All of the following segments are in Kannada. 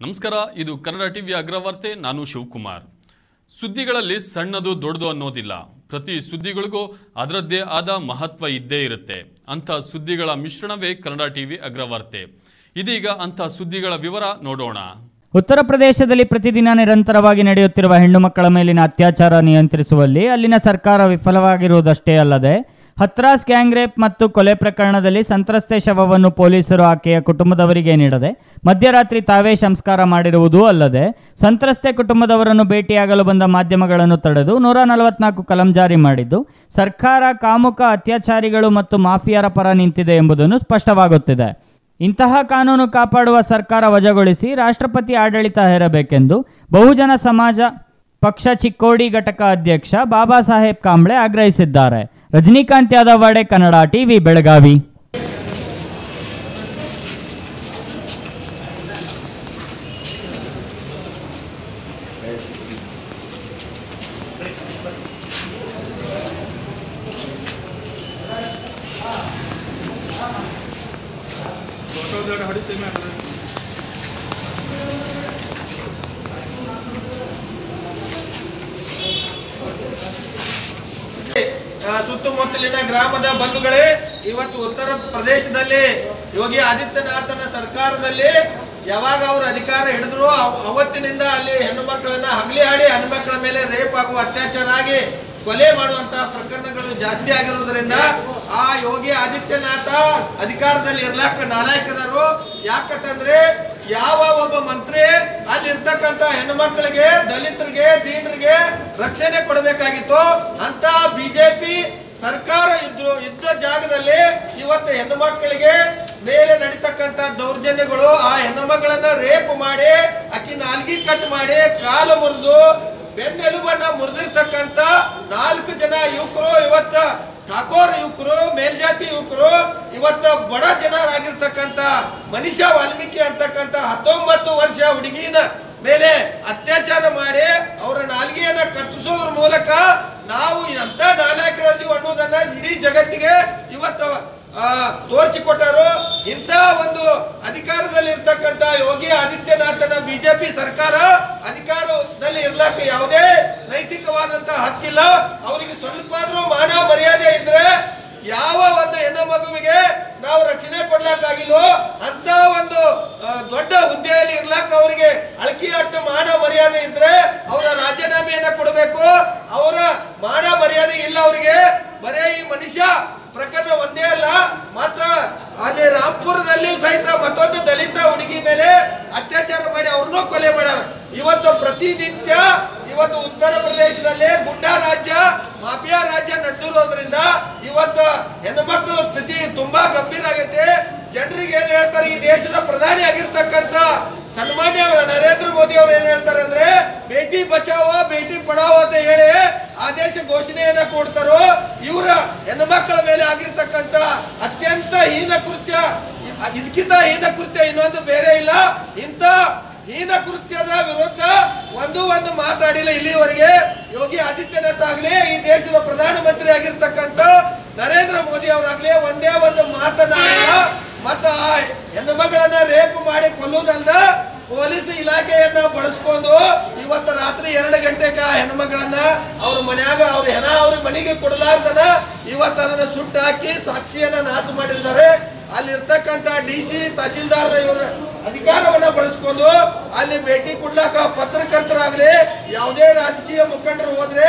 ನಮಸ್ಕಾರ, ಇದು ಕನ್ನಡ ಟಿವಿಯ ಅಗ್ರವಾರ್ತೆ. ನಾನು ಶಿವಕುಮಾರ್. ಸುದ್ದಿಗಳಲ್ಲಿ ಸಣ್ಣದು ದೊಡ್ಡದು ಅನ್ನೋದಿಲ್ಲ. ಪ್ರತಿ ಸುದ್ದಿಗಳಿಗೂ ಅದರದ್ದೇ ಆದ ಮಹತ್ವ ಇದ್ದೇ ಇರುತ್ತೆ. ಅಂಥ ಸುದ್ದಿಗಳ ಮಿಶ್ರಣವೇ ಕನ್ನಡ ಟಿವಿ ಅಗ್ರವಾರ್ತೆ. ಇದೀಗ ಅಂಥ ಸುದ್ದಿಗಳ ವಿವರ ನೋಡೋಣ. ಉತ್ತರ ಪ್ರದೇಶದಲ್ಲಿ ಪ್ರತಿದಿನ ನಿರಂತರವಾಗಿ ನಡೆಯುತ್ತಿರುವ ಹೆಣ್ಣು ಮಕ್ಕಳ ಮೇಲಿನ ಅತ್ಯಾಚಾರ ನಿಯಂತ್ರಿಸುವಲ್ಲಿ ಅಲ್ಲಿನ ಸರ್ಕಾರ ವಿಫಲವಾಗಿರುವುದಷ್ಟೇ ಅಲ್ಲದೆ ಹತ್ರಾಸ್ ಗ್ಯಾಂಗ್ ರೇಪ್ ಮತ್ತು ಕೊಲೆ ಪ್ರಕರಣದಲ್ಲಿ ಸಂತ್ರಸ್ತೆ ಶವವನ್ನು ಪೊಲೀಸರು ಆಕೆಯ ಕುಟುಂಬದವರಿಗೆ ನೀಡದೆ ಮಧ್ಯರಾತ್ರಿ ತಾವೇ ಸಂಸ್ಕಾರ ಮಾಡಿರುವುದೂ ಅಲ್ಲದೆ ಸಂತ್ರಸ್ತೆ ಕುಟುಂಬದವರನ್ನು ಭೇಟಿಯಾಗಲು ಬಂದ ಮಾಧ್ಯಮಗಳನ್ನು ತಡೆದು 144 ಕಲಂ ಜಾರಿ ಮಾಡಿದ್ದು ಸರ್ಕಾರ ಕಾಮುಕ ಅತ್ಯಾಚಾರಿಗಳು ಮತ್ತು ಮಾಫಿಯಾರ ಪರ ನಿಂತಿದೆ ಎಂಬುದನ್ನು ಸ್ಪಷ್ಟವಾಗುತ್ತಿದೆ. ಇಂತಹ ಕಾನೂನು ಕಾಪಾಡುವ ಸರ್ಕಾರ ವಜಾಗೊಳಿಸಿ ರಾಷ್ಟ್ರಪತಿ ಆಡಳಿತ ಹೇರಬೇಕೆಂದು ಬಹುಜನ ಸಮಾಜ ಪಕ್ಷ ಚಿಕ್ಕೋಡಿ ಘಟಕ ಅಧ್ಯಕ್ಷ ಬಾಬಾ ಸಾಹೇಬ್ ಕಾಂಬ್ಳೆ ಆಗ್ರಹಿಸಿದ್ದಾರೆ. Rajinikanth Yadawade, Kannada TV, Belagavi. ಸುತ್ತಮುತ್ತಲಿನ ಗ್ರಾಮದ ಬಂಧುಗಳೇ, ಇವತ್ತು ಉತ್ತರ ಪ್ರದೇಶದಲ್ಲಿ ಯೋಗಿ ಆದಿತ್ಯನಾಥನ ಸರ್ಕಾರದಲ್ಲಿ ಯಾವಾಗ ಅವರು ಅಧಿಕಾರ ಹಿಡಿದ್ರು ಅವತ್ತಿನಿಂದ ಅಲ್ಲಿ ಹೆಣ್ಣು ಮಕ್ಕಳನ್ನ ಹಗಲಿ ಹಾಡಿ ಹೆಣ್ಣು ಮಕ್ಕಳ ಮೇಲೆ ರೇಪ್ ಆಗುವ ಅತ್ಯಾಚಾರ ಆಗಿ ಕೊಲೆ ಮಾಡುವಂತಹ ಪ್ರಕರಣಗಳು ಜಾಸ್ತಿ ಆಗಿರೋದ್ರಿಂದ ಆ ಯೋಗಿ ಆದಿತ್ಯನಾಥ ಅಧಿಕಾರದಲ್ಲಿ ಇರ್ಲಾಕ ನಾಲಾಯಕದರು. ಯಾಕಂತಂದ್ರೆ ಯಾವ ಒಬ್ಬ ಮಂತ್ರಿ ಅಲ್ಲಿ ಇರ್ತಕ್ಕಂತ ಹೆಣ್ಣು ಮಕ್ಕಳಿಗೆ, ದಲಿತರಿಗೆ, ದೀನರಿಗೆ ರಕ್ಷಣೆ ಕೊಡಬೇಕಾಗಿತ್ತು ಅಂತ ಬಿಜೆಪಿ ಸರ್ಕಾರ ಇದ್ದ ಜಾಗದಲ್ಲಿ ಇವತ್ತು ಹೆಣ್ಣು ಮಕ್ಕಳಿಗೆ ಮೇಲೆ ನಡೀತಕ್ಕಂತ ದೌರ್ಜನ್ಯಗಳು, ಆ ಹೆಣ್ಣು ಮಕ್ಕಳನ್ನ ರೇಪ್ ಮಾಡಿ ಅಕ್ಕಿ ನಾಲ್ಗಿ ಕಟ್ ಮಾಡಿ ಕಾಲು ಮುರಿದು ಬೆನ್ನೆಲುಬನ್ನ ಮುರಿದಿರ್ತಕ್ಕಂತ 4 ಜನ ಯುವಕರು, ಇವತ್ತ ಠಾಕೋರ್ ಯುವಕರು, ಮೇಲ್ಜಾತಿ ಯುವಕರು, ಇವತ್ತ ಬಡ ಜನರಾಗಿರ್ತಕ್ಕಂತ ಮನಿಷಾ ವಾಲ್ಮೀಕಿ ಅಂತಕ್ಕಂತ 19 ವರ್ಷ ಹುಡುಗಿನ ಮೇಲೆ ಅತ್ಯಾಚಾರ ಮಾಡಿ ಅವರ ನಾಲ್ಗೆಯನ್ನ ಕತ್ತರಿಸೋದ್ರ ಮೂಲಕ ನಾವು ಎಂತ ನಾಲಾಯಕರದೀವಿ ಅನ್ನೋದನ್ನ ಇಡೀ ಜಗತ್ತಿಗೆ ಇವತ್ತು ತೋರಿಸಿಕೊಟ್ಟರು. ಇಂಥ ಒಂದು ಅಧಿಕಾರದಲ್ಲಿ ಇರ್ತಕ್ಕಂಥ ಯೋಗಿ ಆದಿತ್ಯನಾಥನ ಬಿಜೆಪಿ ಸರ್ಕಾರ ಅಧಿಕಾರದಲ್ಲಿ ಇರ್ಲಾಕ ಯಾವುದೇ ನೈತಿಕವಾದಂತಹ ಹಕ್ಕಿಲ್ಲ. ಅವರಿಗೆ ಸ್ವಲ್ಪ ಆದ್ರೂ ಮಾನ ಮರ್ಯಾದೆ ಇದ್ರೆ ಯಾವ ಒಂದು ಹೆಣ್ಣು ಮಗುವಿಗೆ ನಾವು ರಕ್ಷಣೆ ಕೊಡ್ಲಾಕಾಗಿಲ್ವೋ ಅಂತ ಒಂದು ದೊಡ್ಡ ಹುದ್ದೆಯಲ್ಲಿ ಇರ್ಲಾಕ ಅವರಿಗೆ ಅಳಕಿಯಟ್ಟು ಮಾನ ಮರ್ಯಾದೆ ಇದ್ರೆ ಅವರ ರಾಜೀನಾಮೆಯನ್ನ ಕೊಡಬೇಕು. ಅವರ ಮಾನ ಮರ್ಯಾದೆ ಇಲ್ಲ ಅವರಿಗೆ. ಬರೇ ಈ ಮನುಷ್ಯ ಪ್ರಕರಣ ಒಂದೇ ಅಲ್ಲ, ಮಾತ್ರ ಅಲ್ಲಿ ರಾಂಪುರದಲ್ಲಿ ಸಹಿತ ಮತ್ತೊಂದು ದಲಿತ ಹುಡುಗಿ ಮೇಲೆ ಅತ್ಯಾಚಾರ ಮಾಡಿ ಅವ್ರನ್ನೂ ಕೊಲೆ ಮಾಡ್ಯಾರ. ಇವತ್ತು ಪ್ರತಿನಿತ್ಯ ಇವತ್ತು ಉತ್ತರ ಪ್ರದೇಶದಲ್ಲಿ ಗುಂಡಾ ರಾಜ್ಯ, ಮಾಫಿಯಾ ರಾಜ್ಯ ನಡೆದಿರೋದ್ರಿಂದ ಇವತ್ತು ಹೆಣ್ಣು ಮಕ್ಕಳ ಸ್ಥಿತಿ ತುಂಬಾ ಗಂಭೀರ ಆಗೈತೆ. ಜನರಿಗೆ ಏನ್ ಹೇಳ್ತಾರೆ, ಈ ದೇಶದ ಪ್ರಧಾನಿ ಆಗಿರ್ತಕ್ಕಂಥ ಸನ್ಮಾನ್ಯ ನರೇಂದ್ರ ಮೋದಿ ಅವರು ಏನ್ ಹೇಳ್ತಾರೆ ಅಂದ್ರೆ ಬೇಟಿ ಬಚಾವೋ ಬೇಟಿ ಪಡಾವೋ ಅಂತ ಹೇಳಿ ಆದೇಶ ಘೋಷಣೆಯನ್ನ ಕೊಡ್ತಾರೋ. ಇವರ ಹೆಣ್ಣು ಮಕ್ಕಳ ಮೇಲೆ ಆಗಿರ್ತಕ್ಕಂಥ ಅತ್ಯಂತ ಹೀನ ಕೃತ್ಯ, ಇದಕ್ಕಿಂತ ಹೀನ ಕೃತ್ಯ ಇನ್ನೊಂದು ಬೇರೆ ಇಲ್ಲ. ಇಂಥ ಹೀನ ಕೃತ್ಯದ ವಿರುದ್ಧ ಒಂದು ಮಾತಾಡಿಲ್ಲ ಇಲ್ಲಿವರೆಗೆ ಯೋಗಿ ಆದಿತ್ಯನಾಥ್ ಆಗ್ಲಿ, ಈ ದೇಶದ ಪ್ರಧಾನ ಮಂತ್ರಿ ಆಗಿರ್ತಕ್ಕಂಥ ನರೇಂದ್ರ ಮೋದಿ ಅವರಾಗ್ಲಿ ಒಂದೇ ಒಂದು ಮಾತನಾಡಿಲ್ಲ. ಮತ್ತ ಆ ಹೆಣ್ಣು ಮಕ್ಕಳನ್ನ ರೇಪ್ ಮಾಡಿ ಕೊಲ್ಲುವುದನ್ನ ಪೊಲೀಸ್ ಇಲಾಖೆಯನ್ನ ಬಳಸ್ಕೊಂಡು ಇವತ್ತು ರಾತ್ರಿ 2 ಗಂಟೆಗೆ ಆ ಹೆಣ್ಣು ಮಕ್ಕಳನ್ನ ಅವ್ರ ಮನ್ಯಾಗ ಅವ್ರ ಹೆಣ ಅವ್ರ ಮನೆಗೆ ಕೊಡಲಾರ್ದನ ಇವತ್ತು ಅದನ್ನ ಸುಟ್ಟು ಹಾಕಿ ಸಾಕ್ಷಿಯನ್ನ ನಾಶ ಮಾಡಿದ್ದಾರೆ. ಅಲ್ಲಿರ್ತಕ್ಕಂಥ DC ತಹಸೀಲ್ದಾರ್ ಇವರ ಅಧಿಕಾರವನ್ನ ಬಳಸ್ಕೊಂಡು ಅಲ್ಲಿ ಭೇಟಿ ಕೊಡ್ಲಾಕ ಪತ್ರಕರ್ತರಾಗ್ಲಿ ಯಾವುದೇ ರಾಜಕೀಯ ಮುಖಂಡರು ಹೋದ್ರೆ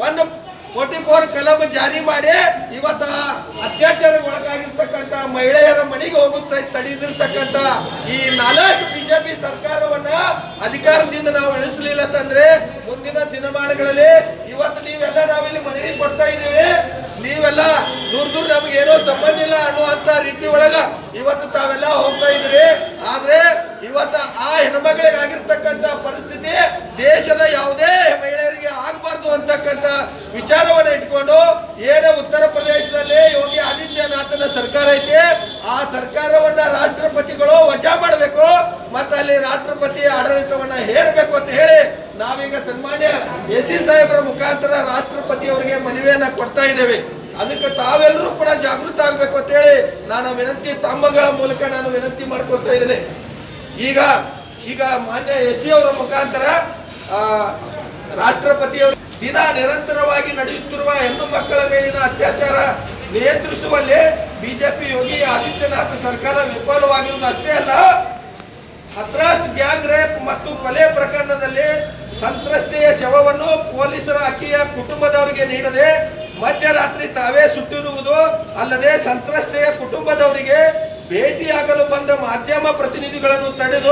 144 ಕಲಂ ಜಾರಿ ಮಾಡಿ ಇವತ್ತ ಅತ್ಯಾಚಾರಕ್ಕೆ ಒಳಗಾಗಿರ್ತಕ್ಕಂಥ ಮಹಿಳೆಯರ ಮನೆಗೆ ಹೋಗೋದು ಸಹಿತ ತಡೆದಿರ್ತಕ್ಕಂಥ ಈ 4 ಬಿಜೆಪಿ ಸರ್ಕಾರವನ್ನ ಅಧಿಕಾರದಿಂದ ನಾವು ಇಳಿಸಲಿಲ್ಲ ಅಂತಂದ್ರೆ ಮುಂದಿನ ದಿನಮಾನಗಳಲ್ಲಿ ಇವತ್ತು ನೀವೆಲ್ಲ ನಾವಿಲ್ಲಿ ಮನವಿ ಕೊಡ್ತಾ ಇದ್ದೀವಿ, ನೀವೆಲ್ಲ ದೂರ ನಮ್ಗೆ ಏನೋ ಸಂಬಂಧ ಇಲ್ಲ ಅನ್ನುವಂತ ರೀತಿ ಒಳಗ ಇವತ್ತು ತಾವೆಲ್ಲ ಹೋಗ್ತಾ ಇದ್ರಿ. ಆದ್ರೆ ಇವತ್ತ ಆ ಹೆಣ್ಮಗಳಿಗೆ ಆಗಿರ್ತಕ್ಕಂಥ ಪರಿಸ್ಥಿತಿ ದೇಶದ ಯಾವುದೇ ಮಹಿಳೆಯರಿಗೆ ಆಗ್ಬಾರ್ದು ಅಂತಕ್ಕಂಥ ವಿಚಾರವನ್ನ ಇಟ್ಕೊಂಡು ಏನೇ ಉತ್ತರ ಪ್ರದೇಶದಲ್ಲಿ ಯೋಗಿ ಆದಿತ್ಯನಾಥನ ಸರ್ಕಾರ ಐತಿ, ಆ ಸರ್ಕಾರವನ್ನ ರಾಷ್ಟ್ರಪತಿಗಳು ವಜಾ ಮಾಡಬೇಕು ಮತ್ತೆ ಅಲ್ಲಿ ರಾಷ್ಟ್ರಪತಿ ಆಡಳಿತವನ್ನ ಹೇರಬೇಕು ಅಂತ ಹೇಳಿ ನಾವೀಗ ಸನ್ಮಾನ್ಯ AC ಸಾಹೇಬರ ಮುಖಾಂತರ ರಾಷ್ಟ್ರಪತಿ ಅವರಿಗೆ ಮನವಿಯನ್ನ ಕೊಡ್ತಾ ಇದ್ದೇವೆ. ಅದಕ್ಕೆ ತಾವೆಲ್ಲರೂ ಕೂಡ ಜಾಗೃತ ಆಗಬೇಕು ಅಂತ ಹೇಳಿ ನಾನು ವಿನಂತಿ ತಮ್ಮಗಳ ಮೂಲಕ ನಾನು ವಿನಂತಿ ಮಾಡ್ಕೊಳ್ತಾ ಇದ್ದೇನೆ. ಈಗ ಈಗ ಮಾನ್ಯ ಎಸ್ ಸಿ ಅವರ ಮುಖಾಂತರ ರಾಷ್ಟ್ರಪತಿಯವರು ದಿನ ನಿರಂತರವಾಗಿ ನಡೆಯುತ್ತಿರುವ ಹೆಣ್ಣು ಮಕ್ಕಳ ಮೇಲಿನ ಅತ್ಯಾಚಾರ ನಿಯಂತ್ರಿಸುವಲ್ಲಿ ಬಿಜೆಪಿ ಯೋಗಿ ಆದಿತ್ಯನಾಥ್ ಸರ್ಕಾರ ವಿಫಲವಾಗಿರುವುದು ಅಷ್ಟೇ ಅಲ್ಲ, ಹತ್ರಾಸ್ ಗ್ಯಾಂಗ್ ರೇಪ್ ಮತ್ತು ಕೊಲೆ ಪ್ರಕರಣದಲ್ಲಿ ಸಂತ್ರಸ್ತೆಯ ಶವವನ್ನು ಪೊಲೀಸರ ಆಕೆಯ ಕುಟುಂಬದವರಿಗೆ ನೀಡದೆ ಮಧ್ಯರಾತ್ರಿ ತಾವೇ ಸುಟ್ಟಿರುವುದು ಅಲ್ಲದೆ ಸಂತ್ರಸ್ತೆಯ ಕುಟುಂಬದವರಿಗೆ ಭೇಟಿಯಾಗಲು ಬಂದ ಮಾಧ್ಯಮ ಪ್ರತಿನಿಧಿಗಳನ್ನು ತಡೆದು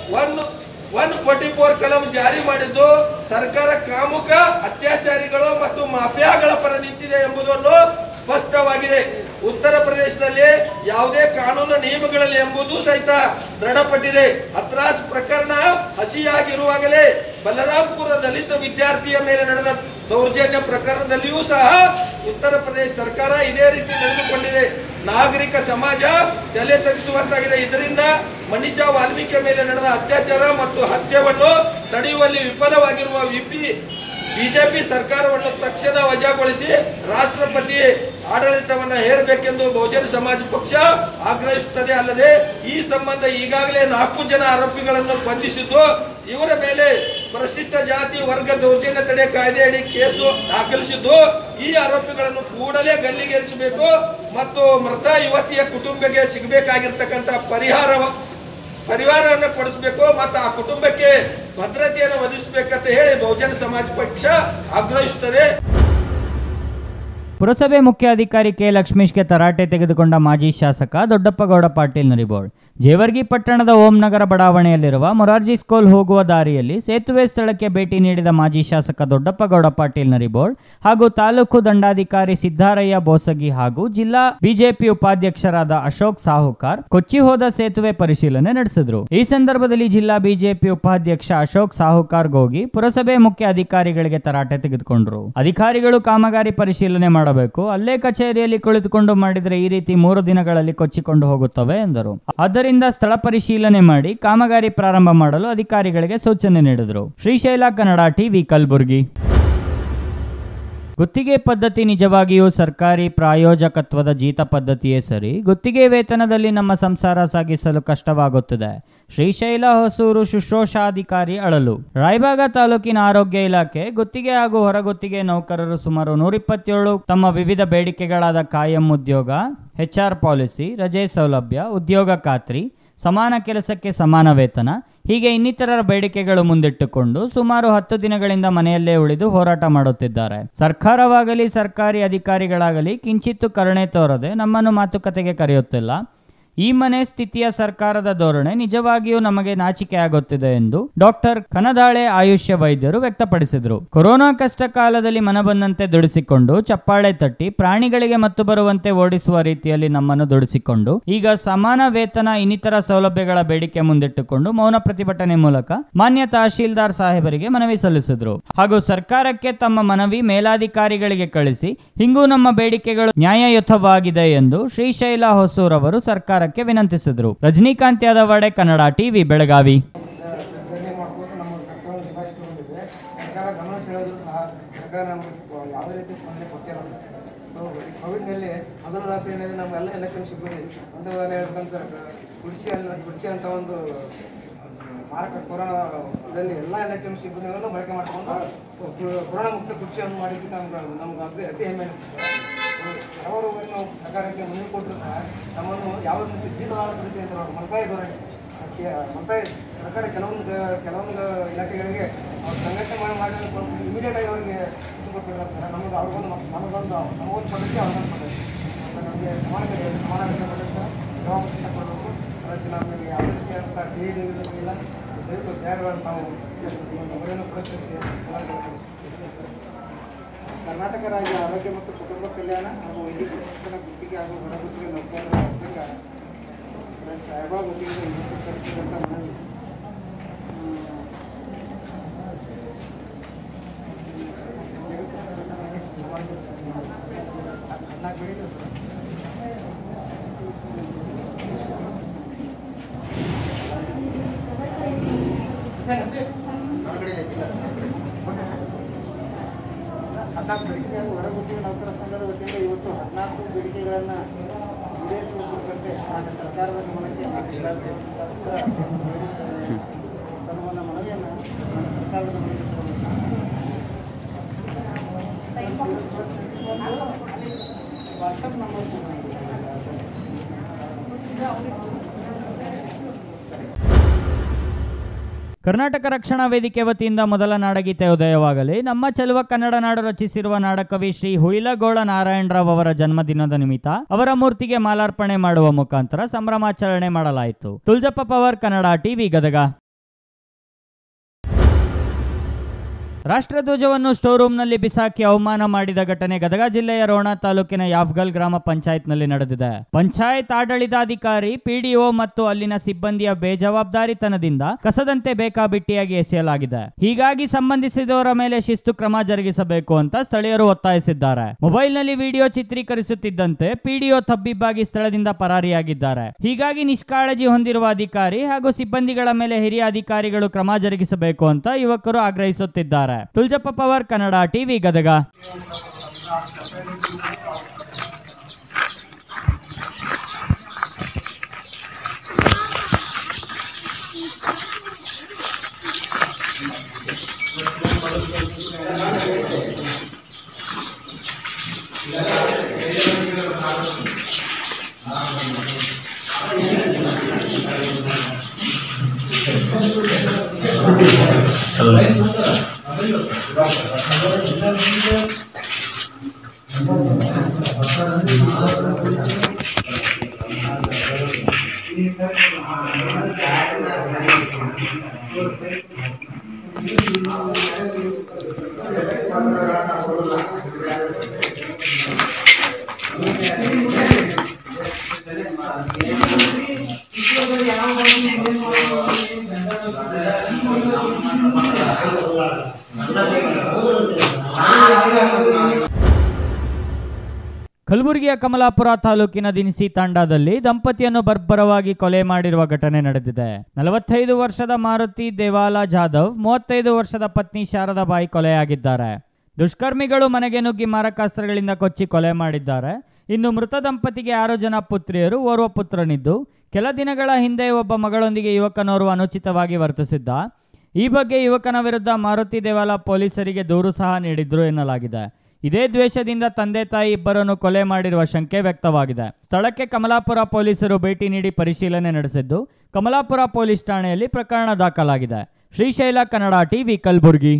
144 ಕಲಂ ಜಾರಿ ಮಾಡಿದ್ದು ಸರ್ಕಾರ ಕಾಮುಕ ಅತ್ಯಾಚಾರಿಗಳು ಮತ್ತು ಮಾಫಿಯಾಗಳ ಪರ ನಿಂತಿದೆ ಎಂಬುದನ್ನು ಸ್ಪಷ್ಟವಾಗಿದೆ. ಉತ್ತರ ಪ್ರದೇಶದಲ್ಲಿ ಯಾವುದೇ ಕಾನೂನು ನಿಯಮಗಳಲ್ಲಿ ಎಂಬುದು ಸಹಿತ ದೃಢಪಟ್ಟಿದೆ. ಹತ್ರಾಸ್ ಪ್ರಕರಣ ಹಸಿಯಾಗಿರುವಾಗಲೇ ಬಲರಾಂಪುರ ದಲಿತ ವಿದ್ಯಾರ್ಥಿಯ ಮೇಲೆ ನಡೆದ ದೌರ್ಜನ್ಯ ಪ್ರಕರಣದಲ್ಲಿಯೂ ಸಹ ಉತ್ತರ ಪ್ರದೇಶ ಸರ್ಕಾರ ಇದೇ ರೀತಿ ನಡೆದುಕೊಂಡಿದೆ. ನಾಗರಿಕ ಸಮಾಜ ತಲೆ ತಗ್ಗಿಸುವಂತಾಗಿದೆ. ಇದರಿಂದ ಮನೀಷಾ ವಾಲ್ಮೀಕಿ ಮೇಲೆ ನಡೆದ ಅತ್ಯಾಚಾರ ಮತ್ತು ಹತ್ಯೆಯನ್ನು ತಡೆಯುವಲ್ಲಿ ವಿಫಲವಾಗಿರುವ ಬಿಜೆಪಿ ಸರ್ಕಾರವನ್ನು ತಕ್ಷಣ ವಜಾಗೊಳಿಸಿ ರಾಷ್ಟ್ರಪತಿ ಆಡಳಿತವನ್ನು ಹೇರಬೇಕೆಂದು ಬಹುಜನ ಸಮಾಜ ಪಕ್ಷ ಆಗ್ರಹಿಸುತ್ತದೆ. ಅಲ್ಲದೆ ಈ ಸಂಬಂಧ ಈಗಾಗಲೇ 4 ಜನ ಆರೋಪಿಗಳನ್ನು ಬಂಧಿಸಿದ್ದು ಇವರ ಮೇಲೆ ಪರಿಶಿಷ್ಟ ಜಾತಿ ವರ್ಗ ದೌರ್ಜನ್ಯ ತಡೆ ಕಾಯ್ದೆಯಡಿ ಕೇಸು ದಾಖಲಿಸಿದ್ದು ಈ ಆರೋಪಿಗಳನ್ನು ಕೂಡಲೇ ಗಲ್ಲಿಗೇರಿಸಬೇಕು ಮತ್ತು ಮೃತ ಯುವತಿಯ ಕುಟುಂಬಕ್ಕೆ ಸಿಗಬೇಕಾಗಿರ್ತಕ್ಕಂಥ ಪರಿಹಾರವನ್ನು ಕೊಡಿಸಬೇಕು ಮತ್ತು ಆ ಕುಟುಂಬಕ್ಕೆ ಭದ್ರತೆಯನ್ನು ಒದಗಿಸಬೇಕಂತ ಹೇಳಿ ಬಹುಜನ ಸಮಾಜ ಪಕ್ಷ ಆಗ್ರಹಿಸುತ್ತದೆ. ಪುರಸಭೆ ಮುಖ್ಯಾಧಿಕಾರಿ ಕೆ ಲಕ್ಷ್ಮೀಶ್ಗೆ ತರಾಟೆ ತೆಗೆದುಕೊಂಡ ಮಾಜಿ ಶಾಸಕ ದೊಡ್ಡಪ್ಪಗೌಡ ಪಾಟೀಲ್ ನರಿಬೋಳ್. ಜೇವರ್ಗಿ ಪಟ್ಟಣದ ಓಂ ನಗರ ಬಡಾವಣೆಯಲ್ಲಿರುವ ಮೊರಾರ್ಜಿ ಸ್ಕೂಲ್ ಹೋಗುವ ದಾರಿಯಲ್ಲಿ ಸೇತುವೆ ಸ್ಥಳಕ್ಕೆ ಭೇಟಿ ನೀಡಿದ ಮಾಜಿ ಶಾಸಕ ದೊಡ್ಡಪ್ಪಗೌಡ ಪಾಟೀಲ್ ನರಿಬೋಳ್ ಹಾಗೂ ತಾಲೂಕು ದಂಡಾಧಿಕಾರಿ ಸಿದ್ದಾರಯ್ಯ ಬೋಸಗಿ ಹಾಗೂ ಜಿಲ್ಲಾ ಬಿಜೆಪಿ ಉಪಾಧ್ಯಕ್ಷರಾದ ಅಶೋಕ್ ಸಾಹುಕಾರ್ ಕೊಚ್ಚಿ ಹೋದ ಸೇತುವೆ ಪರಿಶೀಲನೆ ನಡೆಸಿದ್ರು. ಈ ಸಂದರ್ಭದಲ್ಲಿ ಜಿಲ್ಲಾ ಬಿಜೆಪಿ ಉಪಾಧ್ಯಕ್ಷ ಅಶೋಕ್ ಸಾಹುಕಾರ್ ಗೋಗಿ ಪುರಸಭೆ ಮುಖ್ಯ ಅಧಿಕಾರಿಗಳಿಗೆ ತರಾಟೆ ತೆಗೆದುಕೊಂಡ್ರು. ಅಧಿಕಾರಿಗಳು ಕಾಮಗಾರಿ ಪರಿಶೀಲನೆ ಮಾಡಬೇಕು, ಅಲ್ಲೇ ಕಚೇರಿಯಲ್ಲಿ ಕುಳಿತುಕೊಂಡು ಮಾಡಿದರೆ ಈ ರೀತಿ 3 ದಿನಗಳಲ್ಲಿ ಕೊಚ್ಚಿಕೊಂಡು ಹೋಗುತ್ತವೆ ಎಂದರು. ಆದ್ದರಿಂದ ಸ್ಥಳ ಪರಿಶೀಲನೆ ಮಾಡಿ ಕಾಮಗಾರಿ ಪ್ರಾರಂಭ ಮಾಡಲು ಅಧಿಕಾರಿಗಳಿಗೆ ಸೂಚನೆ ನೀಡಿದರು. ಶ್ರೀಶೈಲ ಕನ್ನಡ ಟಿವಿ ಕಲಬುರಗಿ. ಗುತ್ತಿಗೆ ಪದ್ಧತಿ ನಿಜವಾಗಿಯೂ ಸರ್ಕಾರಿ ಪ್ರಾಯೋಜಕತ್ವದ ಜೀತ ಪದ್ಧತಿಯೇ ಸರಿ. ಗುತ್ತಿಗೆ ವೇತನದಲ್ಲಿ ನಮ್ಮ ಸಂಸಾರ ಸಾಗಿಸಲು ಕಷ್ಟವಾಗುತ್ತದೆ. ಶ್ರೀಶೈಲ ಹೊಸೂರು ಶುಶ್ರೂಷಾಧಿಕಾರಿ ಅಳಲು. ರಾಯಬಾಗ ತಾಲೂಕಿನ ಆರೋಗ್ಯ ಇಲಾಖೆ ಗುತ್ತಿಗೆ ಹಾಗೂ ಹೊರಗುತ್ತಿಗೆ ನೌಕರರು ಸುಮಾರು 127 ತಮ್ಮ ವಿವಿಧ ಬೇಡಿಕೆಗಳಾದ ಕಾಯಂ ಉದ್ಯೋಗ, HR ಪಾಲಿಸಿ, ರಜೆ ಸೌಲಭ್ಯ, ಉದ್ಯೋಗ ಖಾತ್ರಿ, ಸಮಾನ ಕೆಲಸಕ್ಕೆ ಸಮಾನ ವೇತನ ಹೀಗೆ ಇನ್ನಿತರ ಬೇಡಿಕೆಗಳು ಮುಂದಿಟ್ಟುಕೊಂಡು ಸುಮಾರು 10 ದಿನಗಳಿಂದ ಮನೆಯಲ್ಲೇ ಉಳಿದು ಹೋರಾಟ ಮಾಡುತ್ತಿದ್ದಾರೆ. ಸರ್ಕಾರವಾಗಲಿ ಸರ್ಕಾರಿ ಅಧಿಕಾರಿಗಳಾಗಲಿ ಕಿಂಚಿತ್ತು ಕರುಣೆ ತೋರದೆ ನಮ್ಮನ್ನು ಮಾತುಕತೆಗೆ ಕರೆಯುತ್ತಿಲ್ಲ. ಈ ಮನೆ ಸ್ಥಿತಿಯ ಸರ್ಕಾರದ ಧೋರಣೆ ನಿಜವಾಗಿಯೂ ನಮಗೆ ನಾಚಿಕೆ ಆಗುತ್ತಿದೆ ಎಂದು ಡಾಕ್ಟರ್ ಕನದಾಳೆ ಆಯುಷ್ಯ ವೈದ್ಯರು ವ್ಯಕ್ತಪಡಿಸಿದರು. ಕೊರೋನಾ ಕಷ್ಟ ಕಾಲದಲ್ಲಿ ಮನಬಂದಂತೆ ದುಡಿಸಿಕೊಂಡು ಚಪ್ಪಾಳೆ ತಟ್ಟಿ ಪ್ರಾಣಿಗಳಿಗೆ ಮತ್ತು ಬರುವಂತೆ ಓಡಿಸುವ ರೀತಿಯಲ್ಲಿ ನಮ್ಮನ್ನು ದುಡಿಸಿಕೊಂಡು ಈಗ ಸಮಾನ ವೇತನ ಇನ್ನಿತರ ಸೌಲಭ್ಯಗಳ ಬೇಡಿಕೆ ಮುಂದಿಟ್ಟುಕೊಂಡು ಮೌನ ಪ್ರತಿಭಟನೆ ಮೂಲಕ ಮಾನ್ಯ ತಹಶೀಲ್ದಾರ್ ಸಾಹೇಬರಿಗೆ ಮನವಿ ಸಲ್ಲಿಸಿದ್ರು. ಹಾಗೂ ಸರ್ಕಾರಕ್ಕೆ ತಮ್ಮ ಮನವಿ ಮೇಲಾಧಿಕಾರಿಗಳಿಗೆ ಕಳಿಸಿ ಹಿಂಗೂ ನಮ್ಮ ಬೇಡಿಕೆಗಳು ನ್ಯಾಯಯುತವಾಗಿದೆ ಎಂದು ಶ್ರೀಶೈಲ ಹೊಸೂರ್ ಅವರು ಸರ್ಕಾರ ವಿನಂತಿಸಿದರು. ರಜನಿಕಾಂತ್ ಯಾದವಾಡೆ ಕನ್ನಡ ಟಿವಿ ಬೆಳಗಾವಿ. ಕೋವಿಡ್ನಲ್ಲಿ ಮೊದಲ ರಾತ್ರಿ ಏನಿದೆ ನಮ್ಮೆಲ್ಲ ಎಲೆಕ್ಷನ್ ಸಿಬ್ಬಂದಿ ಒಂದು ಹೇಳ್ಕೊಂಡು ಸರ್ ಕುರ್ಚಿ ಅಂತ ಒಂದು ಮಾರಕ ಕೊರೋನಾದಲ್ಲಿ ಎಲ್ಲ ಎಲೆಕ್ಷನ್ ಸಿಬ್ಬಂದಿಗಳನ್ನು ಬಳಕೆ ಮಾಡಿಕೊಂಡು ಕೊರೋನಾ ಮುಕ್ತ ಕುರ್ಚಿಯನ್ನು ಮಾಡಿದ್ದು ನಮ್ಗೆ ಅತಿ ಹೆಮ್ಮೆ ಅನಿಸುತ್ತೆ. ಹಲವಾರು ನಾವು ಸರ್ಕಾರಕ್ಕೆ ಮನವಿ ಕೊಟ್ಟರು ಸಹ ನಮ್ಮನ್ನು ಯಾವ ರೀತಿ ಜೀವನಾಳಪಡಿಸಿ ಅಂತ ಮಲ್ತಾಯಿ ಧೋರಣೆ ಸರ್ಕಾರ ಕೆಲವೊಂದು ಇಲಾಖೆಗಳಿಗೆ ಅವ್ರು ಸಂಘಟನೆ ಮಾಡಿ ಇಮಿಡಿಯೇಟ್ ಆಗಿ ಅವರಿಗೆ ಇದು ಕೊಟ್ಟಿದ್ದಾರೆ ಸರ್. ನಮಗೊಂದು ಪದ್ಧತಿ ಅವ್ರಿಗೊಂದು ಪದ್ಧತಿ ನಮಗೆ ಸಮಾನ ಪದ್ಧತಿ ಜವಾಬ್ದಾರಿ ಕೊಡಬೇಕು. ಅದಕ್ಕೆ ನಮಗೆ ಯಾವ ರೀತಿ ಅಂತ ಇಲ್ಲ ದಯವಿಟ್ಟು ಜಾರಿಗಳನ್ನು ನಾವು ಅವರನ್ನು ಪುರಸ್ಕರಿಸಿ ಕರ್ನಾಟಕ ರಾಜ್ಯ ಆರೋಗ್ಯ ಮತ್ತು ಕುಟುಂಬ ಕಲ್ಯಾಣ ಹಾಗೂ ವೈದ್ಯಕೀಯ ಶಿಕ್ಷಣ ಗುತ್ತಿಗೆ ಹಾಗೂ ಹೊರಗುತ್ತಿಗೆ ನೌಕರರ ಸಂಘ ರಾಯಬಾಗ್ ವತಿಯಿಂದ ಇವತ್ತು ಸಲ್ಲಿಸಿದಂಥ ಮನವಿ ಹೊರಗುತ್ತಿಗೆ ನೌಕರ ಸಂಘದ ವತಿಯಿಂದ ಇವತ್ತು 14 ಬೇಡಿಕೆಗಳನ್ನು ಈಡೇರಿಸುವ ಕುರಿತಂತೆ ಸರ್ಕಾರದ ಗಮನಕ್ಕೆ ನನ್ನ ಮನವಿಯನ್ನು ನಾನು ಸರ್ಕಾರದ ಮನವಿಗೆ ವಾಟ್ಸಪ್ ನಂಬರ್ ಕರ್ನಾಟಕ ರಕ್ಷಣಾ ವೇದಿಕೆ ವತಿಯಿಂದ ಮೊದಲ ನಾಡಗೀತೆ ಉದಯವಾಗಲಿ. ನಮ್ಮ ಚೆಲುವ ಕನ್ನಡ ನಾಡು ರಚಿಸಿರುವ ನಾಡಕವಿ ಶ್ರೀ ಹುಯಿಲಗೋಳ ನಾರಾಯಣರಾವ್ ಅವರ ಜನ್ಮದಿನದ ನಿಮಿತ್ತ ಅವರ ಮೂರ್ತಿಗೆ ಮಾಲಾರ್ಪಣೆ ಮಾಡುವ ಮುಖಾಂತರ ಸಂಭ್ರಮಾಚರಣೆ ಮಾಡಲಾಯಿತು. ತುಲ್ಜಪ್ಪ ಪವರ್, ಕನ್ನಡ ಟಿವಿ, ಗದಗ. ರಾಷ್ಟ್ರಧ್ವಜವನ್ನು ಸ್ಟೋರೂಮ್ನಲ್ಲಿ ಬಿಸಾಕಿ ಅವಮಾನ ಮಾಡಿದ ಘಟನೆ ಗದಗ ಜಿಲ್ಲೆಯ ರೋಣ ತಾಲೂಕಿನ ಯಾಫ್ಗಲ್ ಗ್ರಾಮ ಪಂಚಾಯತ್ನಲ್ಲಿ ನಡೆದಿದೆ. ಪಂಚಾಯತ್ ಆಡಳಿತಾಧಿಕಾರಿ, ಪಿಡಿಒ ಮತ್ತು ಅಲ್ಲಿನ ಸಿಬ್ಬಂದಿಯ ಬೇಜವಾಬ್ದಾರಿತನದಿಂದ ಕಸದಂತೆ ಬೇಕಾಬಿಟ್ಟಿಯಾಗಿ ಎಸೆಯಲಾಗಿದೆ. ಹೀಗಾಗಿ ಸಂಬಂಧಿಸಿದವರ ಮೇಲೆ ಶಿಸ್ತು ಕ್ರಮ ಜರುಗಿಸಬೇಕು ಅಂತ ಸ್ಥಳೀಯರು ಒತ್ತಾಯಿಸಿದ್ದಾರೆ. ಮೊಬೈಲ್ನಲ್ಲಿ ವಿಡಿಯೋ ಚಿತ್ರೀಕರಿಸುತ್ತಿದ್ದಂತೆ ಪಿಡಿಒ ತಬ್ಬಿಬ್ಬಾಗಿ ಸ್ಥಳದಿಂದ ಪರಾರಿಯಾಗಿದ್ದಾರೆ. ಹೀಗಾಗಿ ನಿಷ್ಕಾಳಜಿ ಹೊಂದಿರುವ ಅಧಿಕಾರಿ ಹಾಗೂ ಸಿಬ್ಬಂದಿಗಳ ಮೇಲೆ ಹಿರಿಯ ಅಧಿಕಾರಿಗಳು ಕ್ರಮ ಜರುಗಿಸಬೇಕು ಅಂತ ಯುವಕರು ಆಗ್ರಹಿಸುತ್ತಿದ್ದಾರೆ. ತುಲ್ಜಪ್ಪ ಪವರ್, ಕನ್ನಡ ಟಿವಿ, ಗದಗ. ಕಲಬುರಗಿಯ ಕಮಲಾಪುರ ತಾಲೂಕಿನ ದಿನಸಿ ತಾಂಡಾದಲ್ಲಿ ದಂಪತಿಯನ್ನು ಬರ್ಬರವಾಗಿ ಕೊಲೆ ಮಾಡಿರುವ ಘಟನೆ ನಡೆದಿದೆ. 45 ವರ್ಷದ ಮಾರುತಿ ದೇವಾಲ ಜಾಧವ್, 35 ವರ್ಷದ ಪತ್ನಿ ಶಾರದಾಬಾಯಿ ಕೊಲೆಯಾಗಿದ್ದಾರೆ. ದುಷ್ಕರ್ಮಿಗಳು ಮನೆಗೆ ನುಗ್ಗಿ ಮಾರಕಾಸ್ತ್ರಗಳಿಂದ ಕೊಚ್ಚಿ ಕೊಲೆ ಮಾಡಿದ್ದಾರೆ. ಇನ್ನು ಮೃತ ದಂಪತಿಗೆ 6 ಜನ ಪುತ್ರಿಯರು, ಓರ್ವ ಪುತ್ರನಿದ್ದು ಕೆಲ ದಿನಗಳ ಹಿಂದೆ ಒಬ್ಬ ಮಗಳೊಂದಿಗೆ ಯುವಕನೋರ್ವ ಅನುಚಿತವಾಗಿ ವರ್ತಿಸಿದ್ದ. ಈ ಬಗ್ಗೆ ಯುವಕನ ವಿರುದ್ಧ ಮಾರುತಿ ದೇವಾಲ ಪೊಲೀಸರಿಗೆ ದೂರು ಸಹ ನೀಡಿದ್ರು ಎನ್ನಲಾಗಿದೆ. ಇದೇ ದ್ವೇಷದಿಂದ ತಂದೆ ತಾಯಿ ಇಬ್ಬರನ್ನು ಕೊಲೆ ಮಾಡಿರುವ ಶಂಕೆ ವ್ಯಕ್ತವಾಗಿದೆ. ಸ್ಥಳಕ್ಕೆ ಕಮಲಾಪುರ ಪೊಲೀಸರು ಭೇಟಿ ನೀಡಿ ಪರಿಶೀಲನೆ ನಡೆಸಿದ್ದು, ಕಮಲಾಪುರ ಪೊಲೀಸ್ ಠಾಣೆಯಲ್ಲಿ ಪ್ರಕರಣ ದಾಖಲಾಗಿದೆ. ಶ್ರೀಶೈಲ, ಕನ್ನಡ ಟಿವಿ, ಕಲಬುರಗಿ.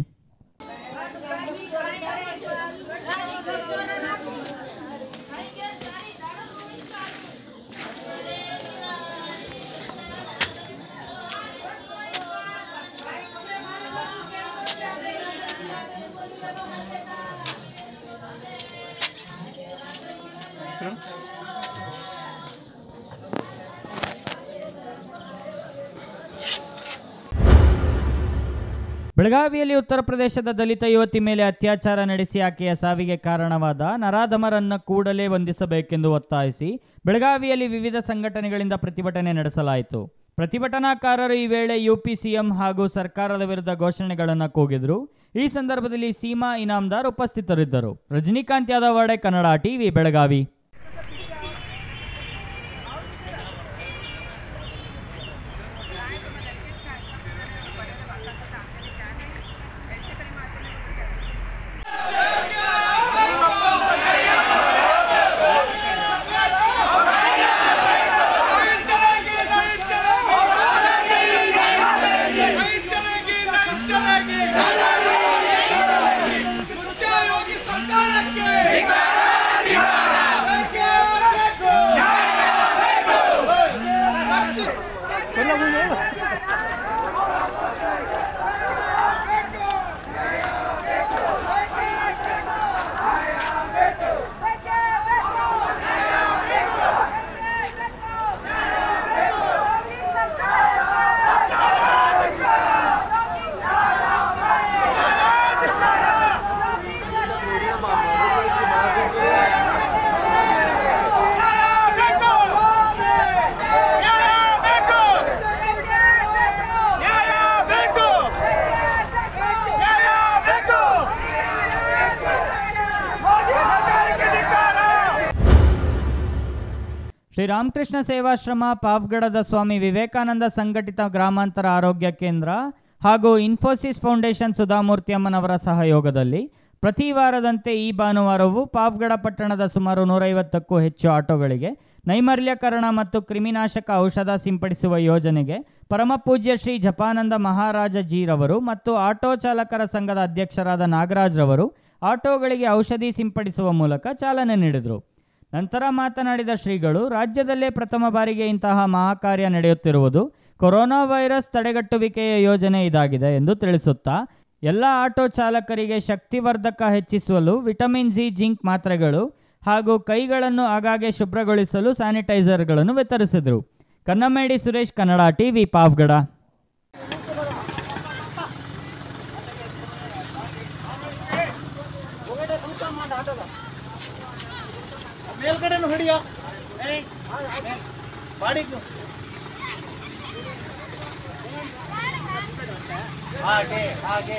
ಬೆಳಗಾವಿಯಲ್ಲಿ ಉತ್ತರ ಪ್ರದೇಶದ ದಲಿತ ಯುವತಿ ಮೇಲೆ ಅತ್ಯಾಚಾರ ನಡೆಸಿ ಆಕೆಯ ಸಾವಿಗೆ ಕಾರಣವಾದ ನರಾಧಮರನ್ನು ಕೂಡಲೇ ಬಂಧಿಸಬೇಕೆಂದು ಒತ್ತಾಯಿಸಿ ಬೆಳಗಾವಿಯಲ್ಲಿ ವಿವಿಧ ಸಂಘಟನೆಗಳಿಂದ ಪ್ರತಿಭಟನೆ ನಡೆಸಲಾಯಿತು. ಪ್ರತಿಭಟನಾಕಾರರು ಈ ವೇಳೆ ಯುಪಿ ಸಿಎಂ ಹಾಗೂ ಸರ್ಕಾರದ ವಿರುದ್ಧ ಘೋಷಣೆಗಳನ್ನು ಕೂಗಿದರು. ಈ ಸಂದರ್ಭದಲ್ಲಿ ಸೀಮಾ ಇನಾಮದಾರ್ ಉಪಸ್ಥಿತರಿದ್ದರು. ರಜನಿಕಾಂತ್ ಯಾದವಾಡೆ, ಕನ್ನಡ ಟಿವಿ, ಬೆಳಗಾವಿ. ಶ್ರೀರಾಮಕೃಷ್ಣ ಸೇವಾಶ್ರಮ, ಪಾವಗಡದ ಸ್ವಾಮಿ ವಿವೇಕಾನಂದ ಸಂಘಟಿತ ಗ್ರಾಮಾಂತರ ಆರೋಗ್ಯ ಕೇಂದ್ರ ಹಾಗೂ ಇನ್ಫೋಸಿಸ್ ಫೌಂಡೇಶನ್ ಸುಧಾಮೂರ್ತಿ ಅಮ್ಮನವರ ಸಹಯೋಗದಲ್ಲಿ ಪ್ರತಿ ವಾರದಂತೆ ಈ ಭಾನುವಾರವೂ ಪಾವಗಡ ಪಟ್ಟಣದ ಸುಮಾರು 150ಕ್ಕೂ ಹೆಚ್ಚು ಆಟೋಗಳಿಗೆ ನೈರ್ಮಲ್ಯಕರಣ ಮತ್ತು ಕ್ರಿಮಿನಾಶಕ ಔಷಧ ಸಿಂಪಡಿಸುವ ಯೋಜನೆಗೆ ಪರಮಪೂಜ್ಯ ಶ್ರೀ ಜಪಾನಂದ ಮಹಾರಾಜ ಜೀರವರು ಮತ್ತು ಆಟೋ ಚಾಲಕರ ಸಂಘದ ಅಧ್ಯಕ್ಷರಾದ ನಾಗರಾಜ್ ರವರು ಆಟೋಗಳಿಗೆ ಔಷಧಿ ಸಿಂಪಡಿಸುವ ಮೂಲಕ ಚಾಲನೆ ನೀಡಿದರು. ನಂತರ ಮಾತನಾಡಿದ ಶ್ರೀಗಳು, ರಾಜ್ಯದಲ್ಲೇ ಪ್ರಥಮ ಬಾರಿಗೆ ಇಂತಹ ಮಹಾಕಾರ್ಯ ನಡೆಯುತ್ತಿರುವುದು ಕೊರೋನಾ ವೈರಸ್ ತಡೆಗಟ್ಟುವಿಕೆಯ ಯೋಜನೆ ಇದಾಗಿದೆ ಎಂದು ತಿಳಿಸುತ್ತಾ, ಎಲ್ಲ ಆಟೋ ಚಾಲಕರಿಗೆ ಶಕ್ತಿವರ್ಧಕ ಹೆಚ್ಚಿಸಲು ವಿಟಮಿನ್ ಸಿ ಜಿಂಕ್ ಮಾತ್ರೆಗಳು ಹಾಗೂ ಕೈಗಳನ್ನು ಆಗಾಗ್ಗೆ ಶುಭ್ರಗೊಳಿಸಲು ಸ್ಯಾನಿಟೈಸರ್ಗಳನ್ನು ವಿತರಿಸಿದರು. ಕನ್ನಮೇಡಿ ಸುರೇಶ್, ಕನ್ನಡ ಟಿವಿ, ಪಾವಗಡ. ಮೇಲ್ಗಡೆನು ಹಿಡಿಯೋ ಹಾಗೆ ಹಾಗೆ